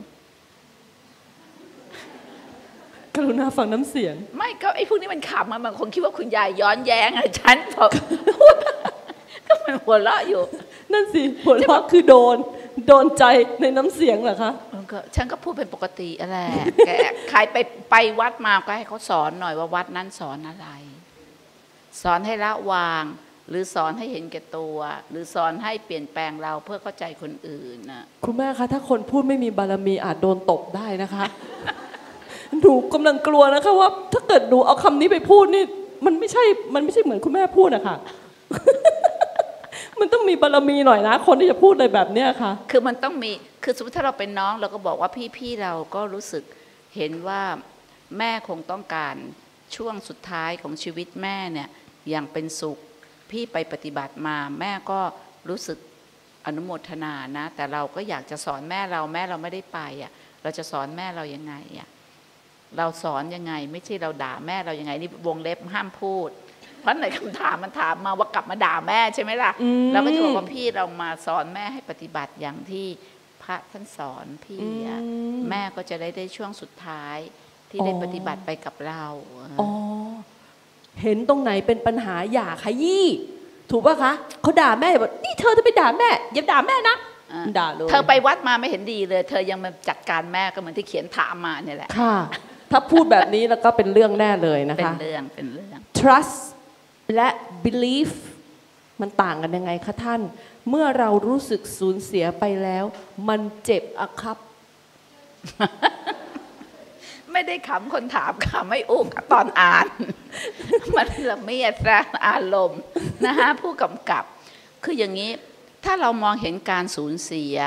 S2: กรุณาฟังน้ำเสียง
S3: ไม่ก็ไอ้พวกนี้มันขำมันบางคนคิดว่าคุณยายย้อนแย้งอะฉันพอก็มันหัวเราะอยู่
S2: นั่นสิหัวเราะคือโดนโดนใจในน้ำเสียงเหรอคะ
S3: ก็ฉันก็พูดเป็นปกติอะไรแกใครไปไปวัดมาก็ให้เขาสอนหน่อยว่าวัดนั้นสอนอะไรสอนให้ละวางหรือสอนให้เห็นแก่ตัวหรือสอนให้เปลี่ยนแปลงเราเพื่อเข้าใจคนอื่นนะ
S2: คุณแม่คะถ้าคนพูดไม่มีบารมีอาจโดนตบได้นะคะหนูกำลังกลัวนะคะว่าถ้าเกิดหนูเอาคำนี้ไปพูดนี่มันไม่ใช่มันไม่ใช่เหมือนคุณแม่พูดนะคะ มันต้องมีบารมีหน่อยนะคนที่จะพูดอะไรแบบเนี้ยค่ะ
S3: คือมันต้องมีคือสมมติถ้าเราเป็นน้องเราก็บอกว่าพี่ๆเราก็รู้สึกเห็นว่าแม่คงต้องการช่วงสุดท้ายของชีวิตแม่เนี่ยอย่างเป็นสุขพี่ไปปฏิบัติมาแม่ก็รู้สึกอนุโมทนานะแต่เราก็อยากจะสอนแม่เราแม่เราไม่ได้ไปอ่ะเราจะสอนแม่เรายังไงอ่ะเราสอนยังไงไม่ใช่เราด่าแม่เรายังไงนี่วงเล็บห้ามพูดเพราะในคำถามมันถามมาว่ากลับมาด่าแม่ใช่ไหมล่ะเราก็จะบอกว่าพี่เรามาสอนแม่ให้ปฏิบัติอย่างที่พระท่านสอนพี่แม่ก็จะได้ได้ช่วงสุดท้ายที่ได้ปฏิบัติไปกับเรา
S2: อ๋อเห็นตรงไหนเป็นปัญหาอย่าขยี้ถูกป่ะคะเขาด่าแม่แบบนี่เธอจะไปด่าแม่อย่าด่าแม่นะด่าเลย
S3: เธอไปวัดมาไม่เห็นดีเลยเธอยังมาจัดการแม่ก็เหมือนที่เขียนถามมาเนี่ยแหละ
S2: ค่ะถ้าพูดแบบนี้แล้วก็เป็นเรื่องแน่เลยนะคะ
S3: เป็นเรื่องเป็นเรื่อง
S2: trust และ belief มันต่างกันยังไงคะท่านเมื่อเรารู้สึกสูญเสียไปแล้วมันเจ็บอะครับ
S3: ไม่ได้ขำคนถามขำไม่อุกตอนอ่าน มันละเมียดนะอารมณ์นะฮะผู้กำกับคืออย่างนี้ถ้าเรามองเห็นการสูญเสีย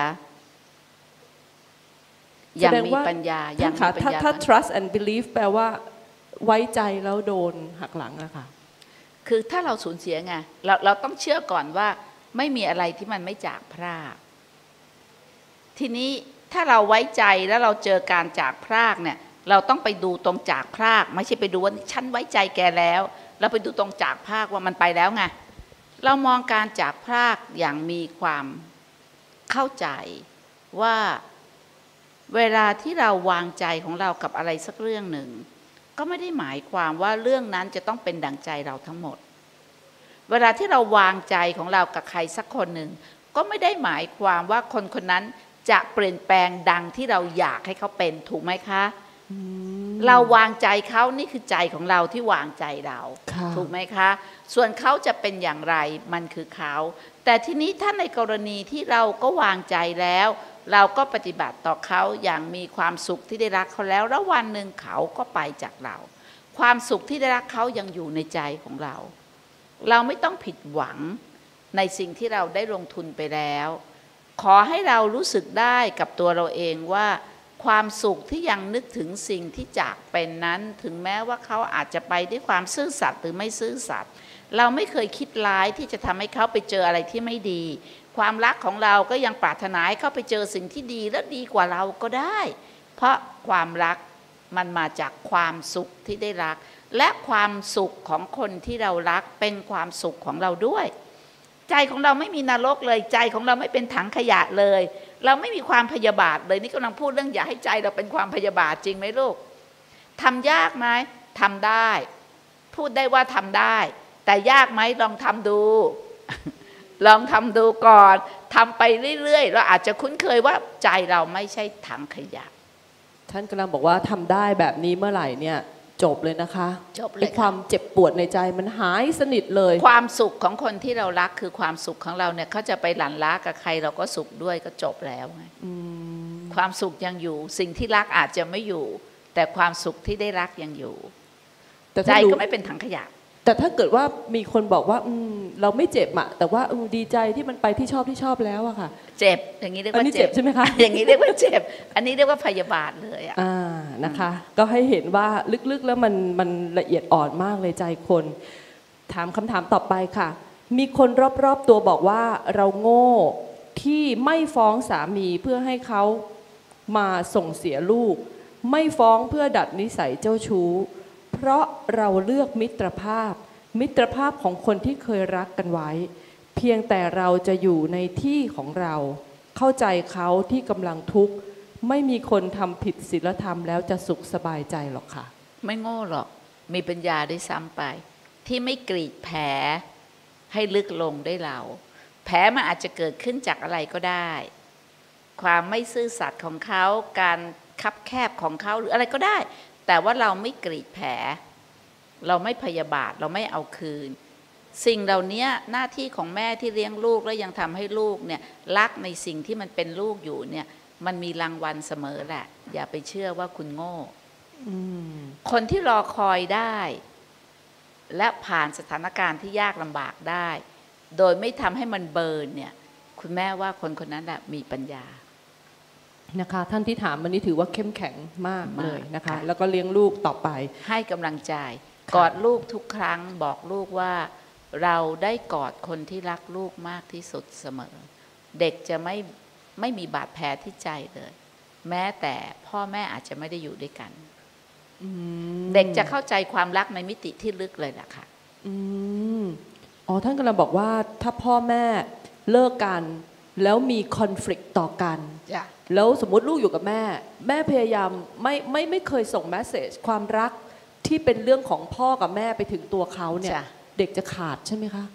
S3: อย่างมีปัญญาอย่างมีปัญญา
S2: ถ้า trust and belief แปลว่าไว้ใจแล้วโดนหักหลังอะค่ะ
S3: คือถ้าเราสูญเสียไงเราเราต้องเชื่อก่อนว่าไม่มีอะไรที่มันไม่จากพรากทีนี้ถ้าเราไว้ใจแล้วเราเจอการจากพรากเนี่ยเราต้องไปดูตรงจากพรากไม่ใช่ไปดูว่าฉันไว้ใจแกแล้วเราไปดูตรงจากพรากว่ามันไปแล้วไงเรามองการจากพรากอย่างมีความเข้าใจว่าเวลาที่เราวางใจของเรากับอะไรสักเรื่องหนึ่งก็ไม่ได้หมายความว่าเรื่องนั้นจะต้องเป็นดั่งใจเราทั้งหมดเวลาที่เราวางใจของเรากับใครสักคนหนึ่งก็ไม่ได้หมายความว่าคนคนนั้นจะเปลี่ยนแปลงดังที่เราอยากให้เขาเป็นถูกไหมคะเราวางใจเขานี่คือใจของเราที่วางใจเราถูกไหมคะส่วนเขาจะเป็นอย่างไรมันคือเขาแต่ทีนี้ถ้าในกรณีที่เราก็วางใจแล้วเราก็ปฏิบัติต่อเขาอย่างมีความสุขที่ได้รักเขาแล้วแล้ววันหนึ่งเขาก็ไปจากเราความสุขที่ได้รักเขายังอยู่ในใจของเราเราไม่ต้องผิดหวังในสิ่งที่เราได้ลงทุนไปแล้วขอให้เรารู้สึกได้กับตัวเราเองว่าความสุขที่ยังนึกถึงสิ่งที่จากเป็นนั้นถึงแม้ว่าเขาอาจจะไปด้วยความซื่อสัตย์หรือไม่ซื่อสัตย์เราไม่เคยคิดร้ายที่จะทำให้เขาไปเจออะไรที่ไม่ดีความรักของเราก็ยังปรารถนาให้เขาไปเจอสิ่งที่ดีและดีกว่าเราก็ได้เพราะความรักมันมาจากความสุขที่ได้รักและความสุขของคนที่เรารักเป็นความสุขของเราด้วยใจของเราไม่มีนรกเลยใจของเราไม่เป็นถังขยะเลยเราไม่มีความพยาบาทเลยนี่กำลังพูดเรื่องอย่าให้ใจเราเป็นความพยาบาทจริงไหมลูกทำยากไหมทำได้พูดได้ว่าทำได้แต่ยากไหมลองทำดู ลองทำดูก่อนทำไปเรื่อยๆเราอาจจะคุ้นเคยว่าใจเราไม่ใช่ถังขยะ
S2: ท่านกำลังบอกว่าทำได้แบบนี้เมื่อไหร่เนี่ยจบเลยนะคะ
S3: จบเลย
S2: ความเจ็บปวดในใจมันหายสนิทเลย
S3: ความสุขของคนที่เรารักคือความสุขของเราเนี่ยเขาจะไปหลั่นล้ากับใครเราก็สุขด้วยก็จบแล้วไงความสุขยังอยู่สิ่งที่รักอาจจะไม่อยู่แต่ความสุขที่ได้รักยังอยู่ใจก็ไม่เป็นถังขยะ
S2: แต่ถ้าเกิดว่ามีคนบอกว่าเราไม่เจ็บอะแต่ว่าดีใจที่มันไปที่ชอบที่ชอบแล้วอะค่ะ
S3: เจ็บอย่างนี้เรียกว่า
S2: เจ็บใช่ไหมคะ
S3: อย่างนี้เรียกว่าเจ็บอันนี้เรียกว่าพยาบาทเลยอะ
S2: นะคะก็ให้เห็นว่าลึกๆแล้วมันมันละเอียดอ่อนมากเลยใจคนถามคำถามต่อไปค่ะมีคนรอบๆตัวบอกว่าเราโง่ที่ไม่ฟ้องสามีเพื่อให้เขามาส่งเสียลูกไม่ฟ้องเพื่อดัดนิสัยเจ้าชู้เพราะเราเลือกมิตรภาพมิตรภาพของคนที่เคยรักกันไว้เพียงแต่เราจะอยู่ในที่ของเราเข้าใจเขาที่กำลังทุกข์ไม่มีคนทำผิดศีลธรรมแล้วจะสุขสบายใจหรอกค่ะ
S3: ไม่โง่หรอกมีปัญญาด้วยซ้ำไปที่ไม่กรีดแผลให้ลึกลงได้เราแผลมันอาจจะเกิดขึ้นจากอะไรก็ได้ความไม่ซื่อสัตย์ของเขาการคับแคบของเขาหรืออะไรก็ได้แต่ว่าเราไม่กรีดแผลเราไม่พยาบาทเราไม่เอาคืนสิ่งเหล่านี้หน้าที่ของแม่ที่เลี้ยงลูกแล้วยังทำให้ลูกเนี่ยรักในสิ่งที่มันเป็นลูกอยู่เนี่ยมันมีรางวัลเสมอแหละอย่าไปเชื่อว่าคุณโง่คนที่รอคอยได้และผ่านสถานการณ์ที่ยากลำบากได้โดยไม่ทำให้มันเบิร์นเนี่ยคุณแม่ว่าคนคนนั้นแหละมีปัญญา
S2: นะคะท่านที่ถามวันนี้ถือว่าเข้มแข็งมากเลยนะคะแล้วก็เลี้ยงลูกต่อไป
S3: ให้กำลังใจกอดลูกทุกครั้งบอกลูกว่าเราได้กอดคนที่รักลูกมากที่สุดเสมอเด็กจะไม่ไม่มีบาดแผลที่ใจเลยแม้แต่พ่อแม่อาจจะไม่ได้อยู่ด้วยกันเด็กจะเข้าใจความรักในมิติที่ลึกเลยล่ะค่ะ
S2: อ๋อท่านกำลังบอกว่าถ้าพ่อแม่เลิกกันแล้วมีคอนฟ lict ต่อกันแล้วสมมติลูกอยู่กับแม่แม่พยายามไม่ไม่ไม่เคยส่งแมสเสจความรักที่เป็นเรื่องของพ่อกับแม่ไปถึงตัวเขาเนี่ยเด็กจะขาดใช่ไหมคะ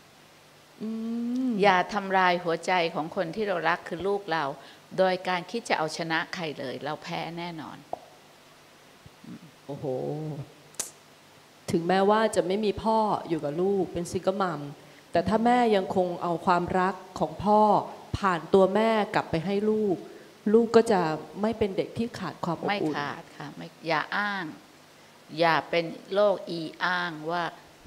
S3: อย่าทำลายหัวใจของคนที่เรารักคือลูกเราโดยการคิดจะเอาชนะใครเลยเราแพ้แน่นอน
S2: โอ้โหถึงแม้ว่าจะไม่มีพ่ออยู่กับลูกเป็นซิงเกิลมัมแต่ถ้าแม่ยังคงเอาความรักของพ่อผ่านตัวแม่กลับไปให้ลูกลูกก็จะไม่เป็นเด็กที่ขาดความอบอุ่น
S3: ไม่ขาดค่ะไม่อย่าอ้างอย่าเป็นโรคอีอ้างว่า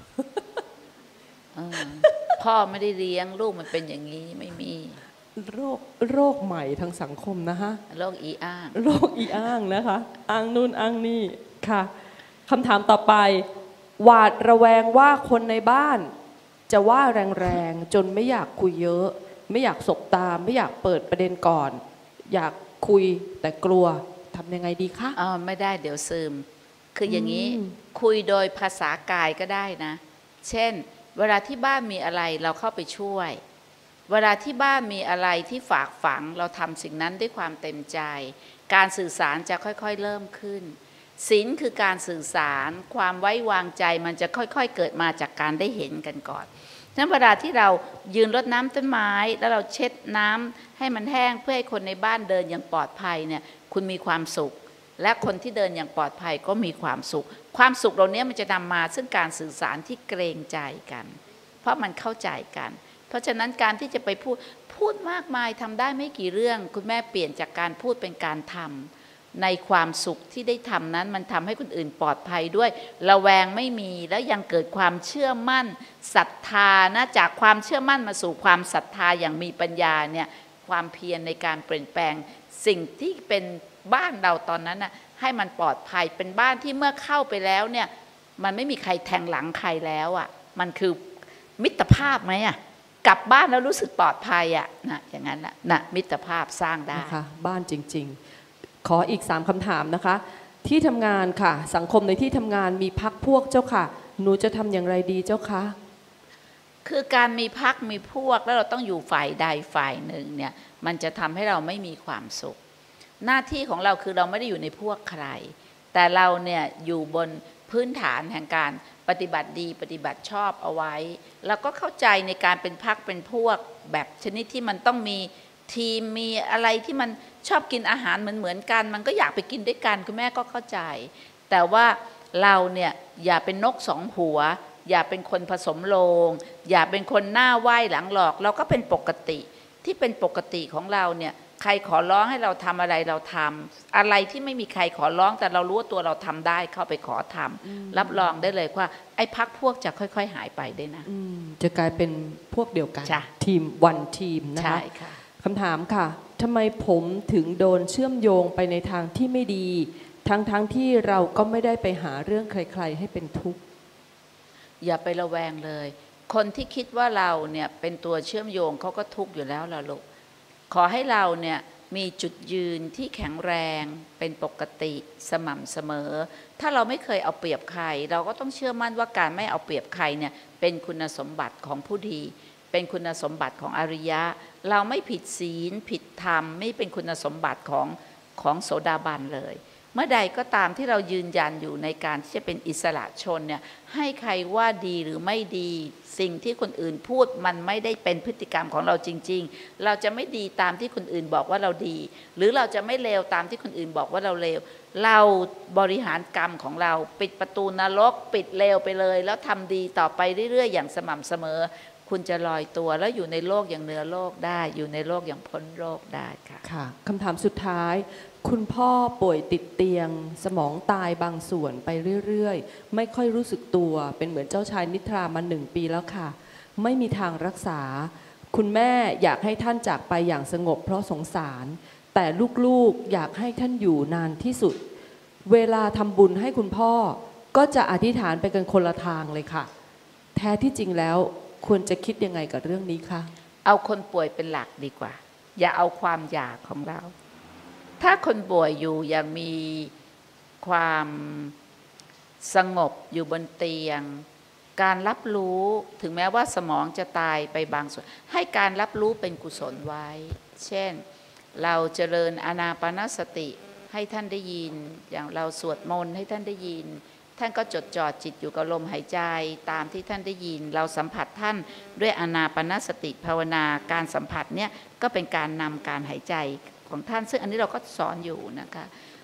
S3: พ่อไม่ได้เลี้ยงลูกมันเป็นอย่างนี้ไม่มี
S2: โรคโรคใหม่ทางสังคมนะฮะ
S3: โรคอีอ้าง
S2: โรคอีอ้างนะคะอ้างนู่นอ้างนี่ค่ะคำถามต่อไปหวาดระแวงว่าคนในบ้านจะว่าแรงๆจนไม่อยากคุยเยอะไม่อยากสบตาไม่อยากเปิดประเด็นก่อนอยากคุยแต่กลัวทำยังไงดีคะ
S3: อ๋อไม่ได้เดี๋ยวซึมคืออย่างนี้คุยโดยภาษากายก็ได้นะเช่นเวลาที่บ้านมีอะไรเราเข้าไปช่วยเวลาที่บ้านมีอะไรที่ฝากฝังเราทำสิ่งนั้นด้วยความเต็มใจการสื่อสารจะค่อยๆเริ่มขึ้นศีลคือการสื่อสารความไว้วางใจมันจะค่อยๆเกิดมาจากการได้เห็นกันก่อนฉะนั้นเวลาที่เรายืนรดน้ำต้นไม้แล้วเราเช็ดน้ำให้มันแห้งเพื่อให้คนในบ้านเดินอย่างปลอดภัยเนี่ยคุณมีความสุขและคนที่เดินอย่างปลอดภัยก็มีความสุขความสุขเหล่านี้มันจะนำมาซึ่งการสื่อสารที่เกรงใจกันเพราะมันเข้าใจกันเพราะฉะนั้นการที่จะไปพูดพูดมากมายทำได้ไม่กี่เรื่องคุณแม่เปลี่ยนจากการพูดเป็นการทำในความสุขที่ได้ทำนั้นมันทำให้คนอื่นปลอดภัยด้วยระแวงไม่มีแล้วยังเกิดความเชื่อมั่นศรัทธานะจากความเชื่อมั่นมาสู่ความศรัทธาอย่างมีปัญญาเนี่ยความเพียรในการเปลี่ยนแปลงสิ่งที่เป็นบ้านเราตอนนั้นน่ะให้มันปลอดภัยเป็นบ้านที่เมื่อเข้าไปแล้วเนี่ยมันไม่มีใครแทงหลังใครแล้วอ่ะมันคือมิตรภาพไหมอ่ะกลับบ้านแล้วรู้สึกปลอดภัยอ่ะนะอย่างนั้นนะนะมิตรภาพสร้างได้
S2: นะคะบ้านจริงๆขออีกสามคำถามนะคะที่ทำงานค่ะสังคมในที่ทำงานมีพรรคพวกเจ้าค่ะหนูจะทำอย่างไรดีเจ้าคะ
S3: คือการมีพรรคมีพวกแล้วเราต้องอยู่ฝ่ายใดฝ่ายหนึ่งเนี่ยมันจะทำให้เราไม่มีความสุขหน้าที่ของเราคือเราไม่ได้อยู่ในพวกใครแต่เราเนี่ยอยู่บนพื้นฐานแห่งการปฏิบัติดีปฏิบัติชอบเอาไว้แล้วก็เข้าใจในการเป็นพรรคเป็นพวกแบบชนิดที่มันต้องมีทีมมีอะไรที่มันชอบกินอาหารเหมือนเหมือนกันมันก็อยากไปกินด้วยกันคุณแม่ก็เข้าใจแต่ว่าเราเนี่ยอย่าเป็นนกสองหัวอย่าเป็นคนผสมโลงอย่าเป็นคนหน้าไหว้หลังหลอกเราก็เป็นปกติที่เป็นปกติของเราเนี่ยใครขอร้องให้เราทำอะไรเราทำอะไรที่ไม่มีใครขอร้องแต่เรารู้ว่าตัวเราทำได้เข้าไปขอทำรับรองได้เลยว่าไอ้พักพวกจะค่อยๆหายไปได้นะ
S2: จะกลายเป็นพวกเดียวกันทีมวันทีมนะคะคำถามค่ะทำไมผมถึงโดนเชื่อมโยงไปในทางที่ไม่ดีทั้งๆ ท, ที่เราก็ไม่ได้ไปหาเรื่องใครๆให้เป็นทุกข์
S3: อย่าไประแวงเลยคนที่คิดว่าเราเนี่ยเป็นตัวเชื่อมโยงเขาก็ทุกข์อยู่แล้วล่ะลูกขอให้เราเนี่ยมีจุดยืนที่แข็งแรงเป็นปกติสม่ำเสมอถ้าเราไม่เคยเอาเปรียบใครเราก็ต้องเชื่อมั่นว่าการไม่เอาเปรียบใครเนี่ยเป็นคุณสมบัติของผู้ดีเป็นคุณสมบัติของอริยะเราไม่ผิดศีลผิดธรรมไม่เป็นคุณสมบัติของของโสดาบันเลยเมื่อใดก็ตามที่เรายืนยันอยู่ในการที่จะเป็นอิสระชนเนี่ยให้ใครว่าดีหรือไม่ดีสิ่งที่คนอื่นพูดมันไม่ได้เป็นพฤติกรรมของเราจริงๆเราจะไม่ดีตามที่คนอื่นบอกว่าเราดีหรือเราจะไม่เลวตามที่คนอื่นบอกว่าเราเลวเราบริหารกรรมของเราปิดประตูนรกปิดเลวไปเลยแล้วทำดีต่อไปเรื่อยๆอย่างสม่ำเสมอคุณจะลอยตัวแล้วอยู่ในโลกอย่างเหนือโลกได้อยู่ในโลกอย่างพ้นโลกได้ค่ะ
S2: ค่ะคำถามสุดท้ายคุณพ่อป่วยติดเตียงสมองตายบางส่วนไปเรื่อยๆไม่ค่อยรู้สึกตัวเป็นเหมือนเจ้าชายนิทรามาหนึ่งปีแล้วค่ะไม่มีทางรักษาคุณแม่อยากให้ท่านจากไปอย่างสงบเพราะสงสารแต่ลูกๆอยากให้ท่านอยู่นานที่สุดเวลาทำบุญให้คุณพ่อก็จะอธิษฐานไปกันคนละทางเลยค่ะแท้ที่จริงแล้วควรจะคิดยังไงกับเรื่องนี้คะ
S3: เอาคนป่วยเป็นหลักดีกว่าอย่าเอาความอยากของเราถ้าคนป่วยอยู่ยังมีความสงบอยู่บนเตียงการรับรู้ถึงแม้ว่าสมองจะตายไปบางส่วนให้การรับรู้เป็นกุศลไว้เช่นเราเจริญอานาปานสติให้ท่านได้ยินอย่างเราสวดมนต์ให้ท่านได้ยินท่านก็จดจ่อจิตอยู่กับลมหายใจตามที่ท่านได้ยินเราสัมผัสท่านด้วยอานาปานสติภาวนาการสัมผัสเนี่ยก็เป็นการนำการหายใจของท่านซึ่งอันนี้เราก็สอนอยู่นะคะ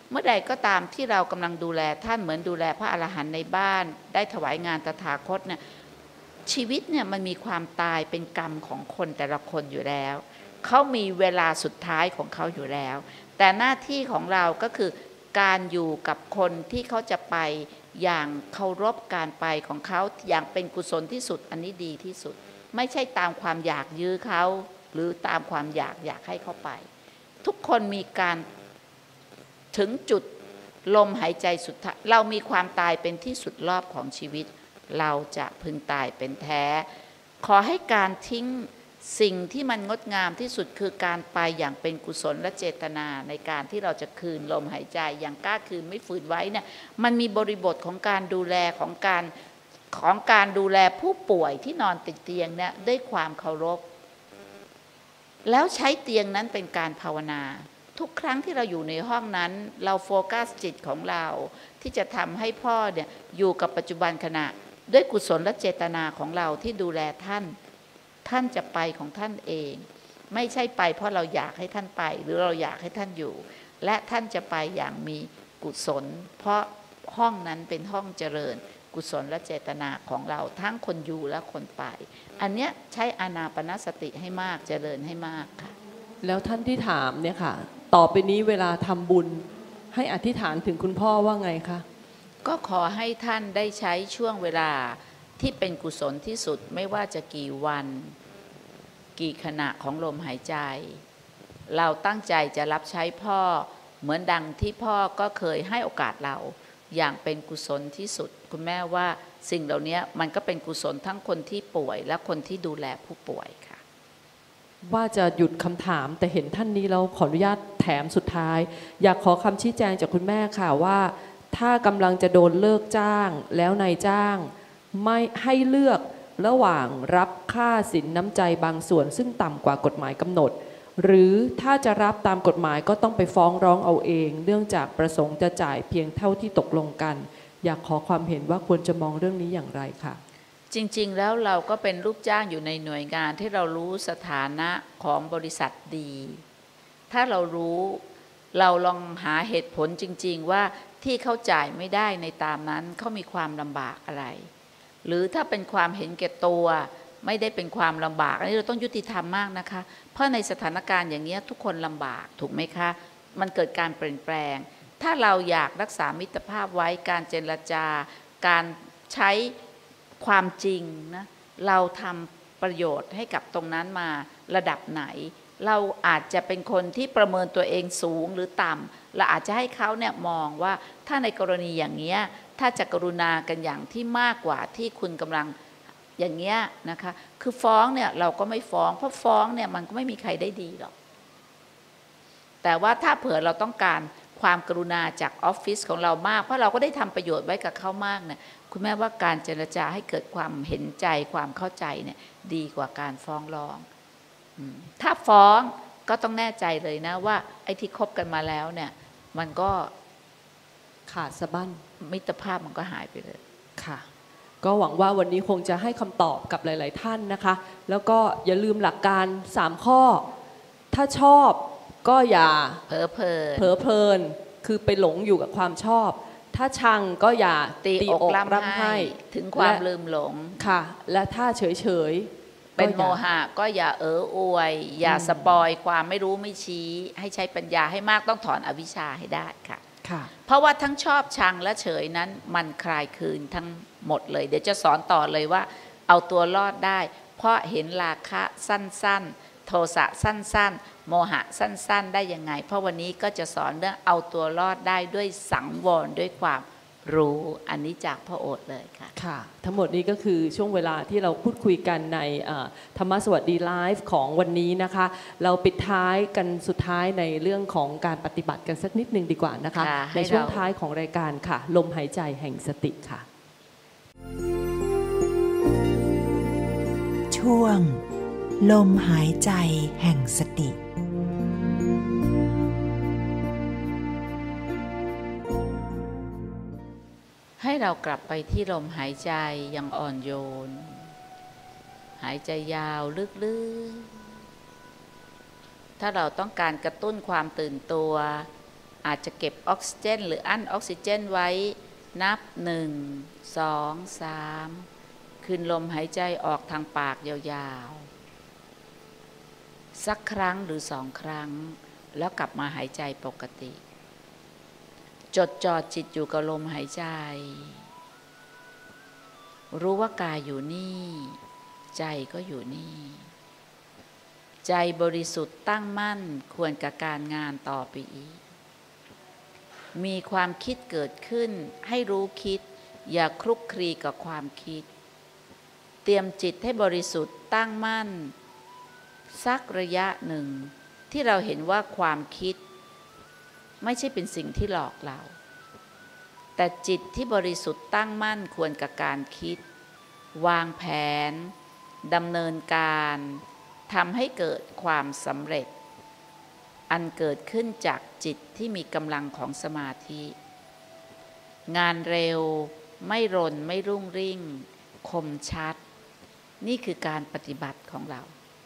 S3: เมื่อใดก็ตามที่เรากำลังดูแลท่านเหมือนดูแลพระอรหันต์ในบ้านได้ถวายงานตถาคตเนี่ยชีวิตเนี่ยมันมีความตายเป็นกรรมของคนแต่ละคนอยู่แล้วเขามีเวลาสุดท้ายของเขาอยู่แล้วแต่หน้าที่ของเราก็คือการอยู่กับคนที่เขาจะไปอย่างเคารพการไปของเขาอย่างเป็นกุศลที่สุดอันนี้ดีที่สุดไม่ใช่ตามความอยากยื้อเขาหรือตามความอยากอยากให้เขาไปทุกคนมีการถึงจุดลมหายใจสุดท้ายเรามีความตายเป็นที่สุดรอบของชีวิตเราจะพึงตายเป็นแท้ขอให้การทิ้งสิ่งที่มันงดงามที่สุดคือการไปอย่างเป็นกุศลและเจตนาในการที่เราจะคืนลมหายใจอย่างกล้าคืนไม่ฝืนไว้เนี่ยมันมีบริบทของการดูแลของการของการดูแลผู้ป่วยที่นอนติดเตียงเนี่ยด้วยความเคารพแล้วใช้เตียงนั้นเป็นการภาวนาทุกครั้งที่เราอยู่ในห้องนั้นเราโฟกัสจิตของเราที่จะทำให้พ่อเนี่ยอยู่กับปัจจุบันขณะด้วยกุศลและเจตนาของเราที่ดูแลท่านท่านจะไปของท่านเองไม่ใช่ไปเพราะเราอยากให้ท่านไปหรือเราอยากให้ท่านอยู่และท่านจะไปอย่างมีกุศลเพราะห้องนั้นเป็นห้องเจริญกุศลและเจตนาของเราทั้งคนอยู่และคนไปอันเนี้ยใช้อานาปานสติให้มากเจริญให้มากค่ะ
S2: แล้วท่านที่ถามเนี่ยค่ะต่อไปนี้เวลาทำบุญให้อธิษฐานถึงคุณพ่อว่าไงคะ
S3: ก็ขอให้ท่านได้ใช้ช่วงเวลาที่เป็นกุศลที่สุดไม่ว่าจะกี่วันกี่ขณะของลมหายใจเราตั้งใจจะรับใช้พ่อเหมือนดังที่พ่อก็เคยให้โอกาสเราอย่างเป็นกุศลที่สุดคุณแม่ว่าสิ่งเหล่านี้มันก็เป็นกุศลทั้งคนที่ป่วยและคนที่ดูแลผู้ป่วยค่ะ
S2: ว่าจะหยุดคำถามแต่เห็นท่านนี้เราขออนุญาตแถมสุดท้ายอยากขอคำชี้แจงจากคุณแม่ค่ะว่าถ้ากำลังจะโดนเลิกจ้างแล้วนายจ้างไม่ให้เลือกระหว่างรับค่าสินน้ำใจบางส่วนซึ่งต่ำกว่ากฎหมายกำหนดหรือถ้าจะรับตามกฎหมายก็ต้องไปฟ้องร้องเอาเองเนื่องจากประสงค์จะจ่ายเพียงเท่าที่ตกลงกันอยากขอความเห็นว่าควรจะมองเรื่องนี้อย่างไรค่ะ
S3: จริงๆแล้วเราก็เป็นลูกจ้างอยู่ในหน่วยงานที่เรารู้สถานะของบริษัทดีถ้าเรารู้เราลองหาเหตุผลจริงๆว่าที่เขาจ่ายไม่ได้ในตามนั้นเขามีความลำบากอะไรหรือถ้าเป็นความเห็นแก่ตัวไม่ได้เป็นความลำบากอันนี้เราต้องยุติธรรมมากนะคะเพราะในสถานการณ์อย่างนี้ทุกคนลำบากถูกไหมคะมันเกิดการเปลี่ยนแปลงถ้าเราอยากรักษามิตรภาพไว้การเจรจาการใช้ความจริงนะเราทำประโยชน์ให้กับตรงนั้นมาระดับไหนเราอาจจะเป็นคนที่ประเมินตัวเองสูงหรือต่ำเราอาจจะให้เขาเนี่ยมองว่าถ้าในกรณีอย่างเงี้ยถ้าจะกรุณากันอย่างที่มากกว่าที่คุณกำลังอย่างเงี้ยนะคะคือฟ้องเนี่ยเราก็ไม่ฟ้องเพราะฟ้องเนี่ยมันก็ไม่มีใครได้ดีหรอกแต่ว่าถ้าเผื่อเราต้องการความกรุณาจากออฟฟิศของเรามากเพราะเราก็ได้ทำประโยชน์ไว้กับเขามากเนี่ยคุณแม่ว่าการเจรจาให้เกิดความเห็นใจความเข้าใจเนี่ยดีกว่าการฟ้องร้องถ้าฟ้องก็ต้องแน่ใจเลยนะว่าไอ้ที่คบกันมาแล้วเนี่ยมันก็
S2: ขาดสะบั้น
S3: มิตรภาพมันก็หายไปเลย
S2: ค่ะก็หวังว่าวันนี้คงจะให้คำตอบกับหลายๆท่านนะคะแล้วก็อย่าลืมหลักการสามข้อถ้าชอบก็อย่า
S3: เผลอเพลิน
S2: เผลอเพลินคือไปหลงอยู่กับความชอบถ้าชังก็อย่า
S3: ตีอกร่ำไห้ถึงความลืมหลง
S2: ค่ะและถ้าเฉยๆ
S3: เป็นโมหะก็อย่าเอออวยอย่าสปอยความไม่รู้ไม่ชี้ให้ใช้ปัญญาให้มากต้องถอนอวิชชาให้ได้ค่ะเพราะว่าทั้งชอบชังและเฉยนั้นมันคลายคืนทั้งหมดเลยเดี๋ยวจะสอนต่อเลยว่าเอาตัวรอดได้เพราะเห็นราคะสั้นๆโทสะสั้นๆโมหะสั้นๆได้ยังไงเพราะวันนี้ก็จะสอนเรื่องเอาตัวรอดได้ด้วยสังวรด้วยความรู้อันนี้จากพระโอษฐ์เลยค่ะ
S2: ค่ะทั้งหมดนี้ก็คือช่วงเวลาที่เราพูดคุยกันในธรรมสวัสดีไลฟ์ของวันนี้นะคะเราปิดท้ายกันสุดท้ายในเรื่องของการปฏิบัติกันสักนิดนึงดีกว่านะคะในช่วงท้ายของรายการค่ะลมหายใจแห่งสติค่ะ
S1: ช่วงลมหายใจแห่งสติ
S3: ให้เรากลับไปที่ลมหายใจอย่างอ่อนโยนหายใจยาวลึกๆถ้าเราต้องการกระตุ้นความตื่นตัวอาจจะเก็บออกซิเจนหรืออั้นออกซิเจนไว้นับหนึ่งสองสามคืนลมหายใจออกทางปากยาวๆสักครั้งหรือสองครั้งแล้วกลับมาหายใจปกติจดจ่อจิตอยู่กับลมหายใจรู้ว่ากายอยู่นี่ใจก็อยู่นี่ใจบริสุทธิ์ตั้งมั่นควรกับการงานต่อไปอีกมีความคิดเกิดขึ้นให้รู้คิดอย่าคลุกคลีกับความคิดเตรียมจิตให้บริสุทธิ์ตั้งมั่นสักระยะหนึ่งที่เราเห็นว่าความคิดไม่ใช่เป็นสิ่งที่หลอกเราแต่จิตที่บริสุทธิ์ตั้งมั่นควรกับการคิดวางแผนดำเนินการทำให้เกิดความสำเร็จอันเกิดขึ้นจากจิตที่มีกำลังของสมาธิงานเร็วไม่รนไม่รุ่งริ่งคมชัดนี่คือการปฏิบัติของเรา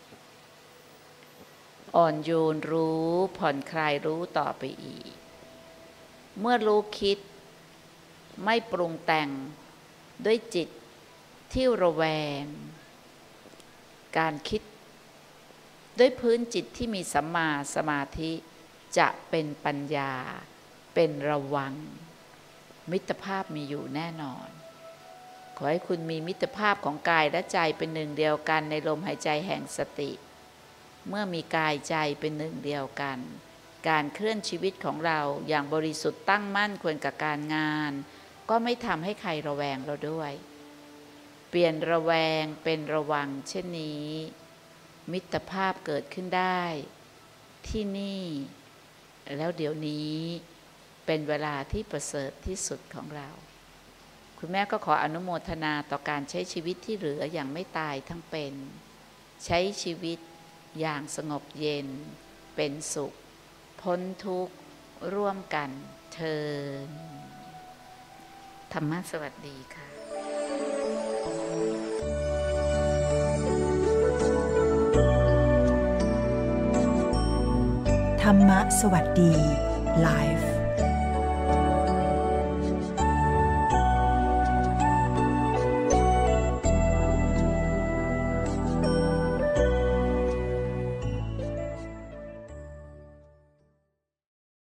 S3: อ่อนโยนรู้ผ่อนคลายรู้ต่อไปอีกเมื่อรู้คิดไม่ปรุงแต่งด้วยจิตที่ระแวงการคิดด้วยพื้นจิตที่มีสัมมาสมาธิจะเป็นปัญญาเป็นระวังมิตรภาพมีอยู่แน่นอนขอให้คุณมีมิตรภาพของกายและใจเป็นหนึ่งเดียวกันในลมหายใจแห่งสติเมื่อมีกายใจเป็นหนึ่งเดียวกันการเคลื่อนชีวิตของเราอย่างบริสุทธิ์ตั้งมั่นควรกับการงานก็ไม่ทำให้ใครระแวงเราด้วยเปลี่ยนระแวงเป็นระวังเช่นนี้มิตรภาพเกิดขึ้นได้ที่นี่แล้วเดี๋ยวนี้เป็นเวลาที่ประเสริฐที่สุดของเราคุณแม่ก็ขออนุโมทนาต่อการใช้ชีวิตที่เหลืออย่างไม่ตายทั้งเป็นใช้ชีวิตอย่างสงบเย็นเป็นสุขพ้นทุกข์ร่วมกันเทอญธรรมะสวัสดีค่ะ
S1: ธรรมะสวัสดีไลฟ์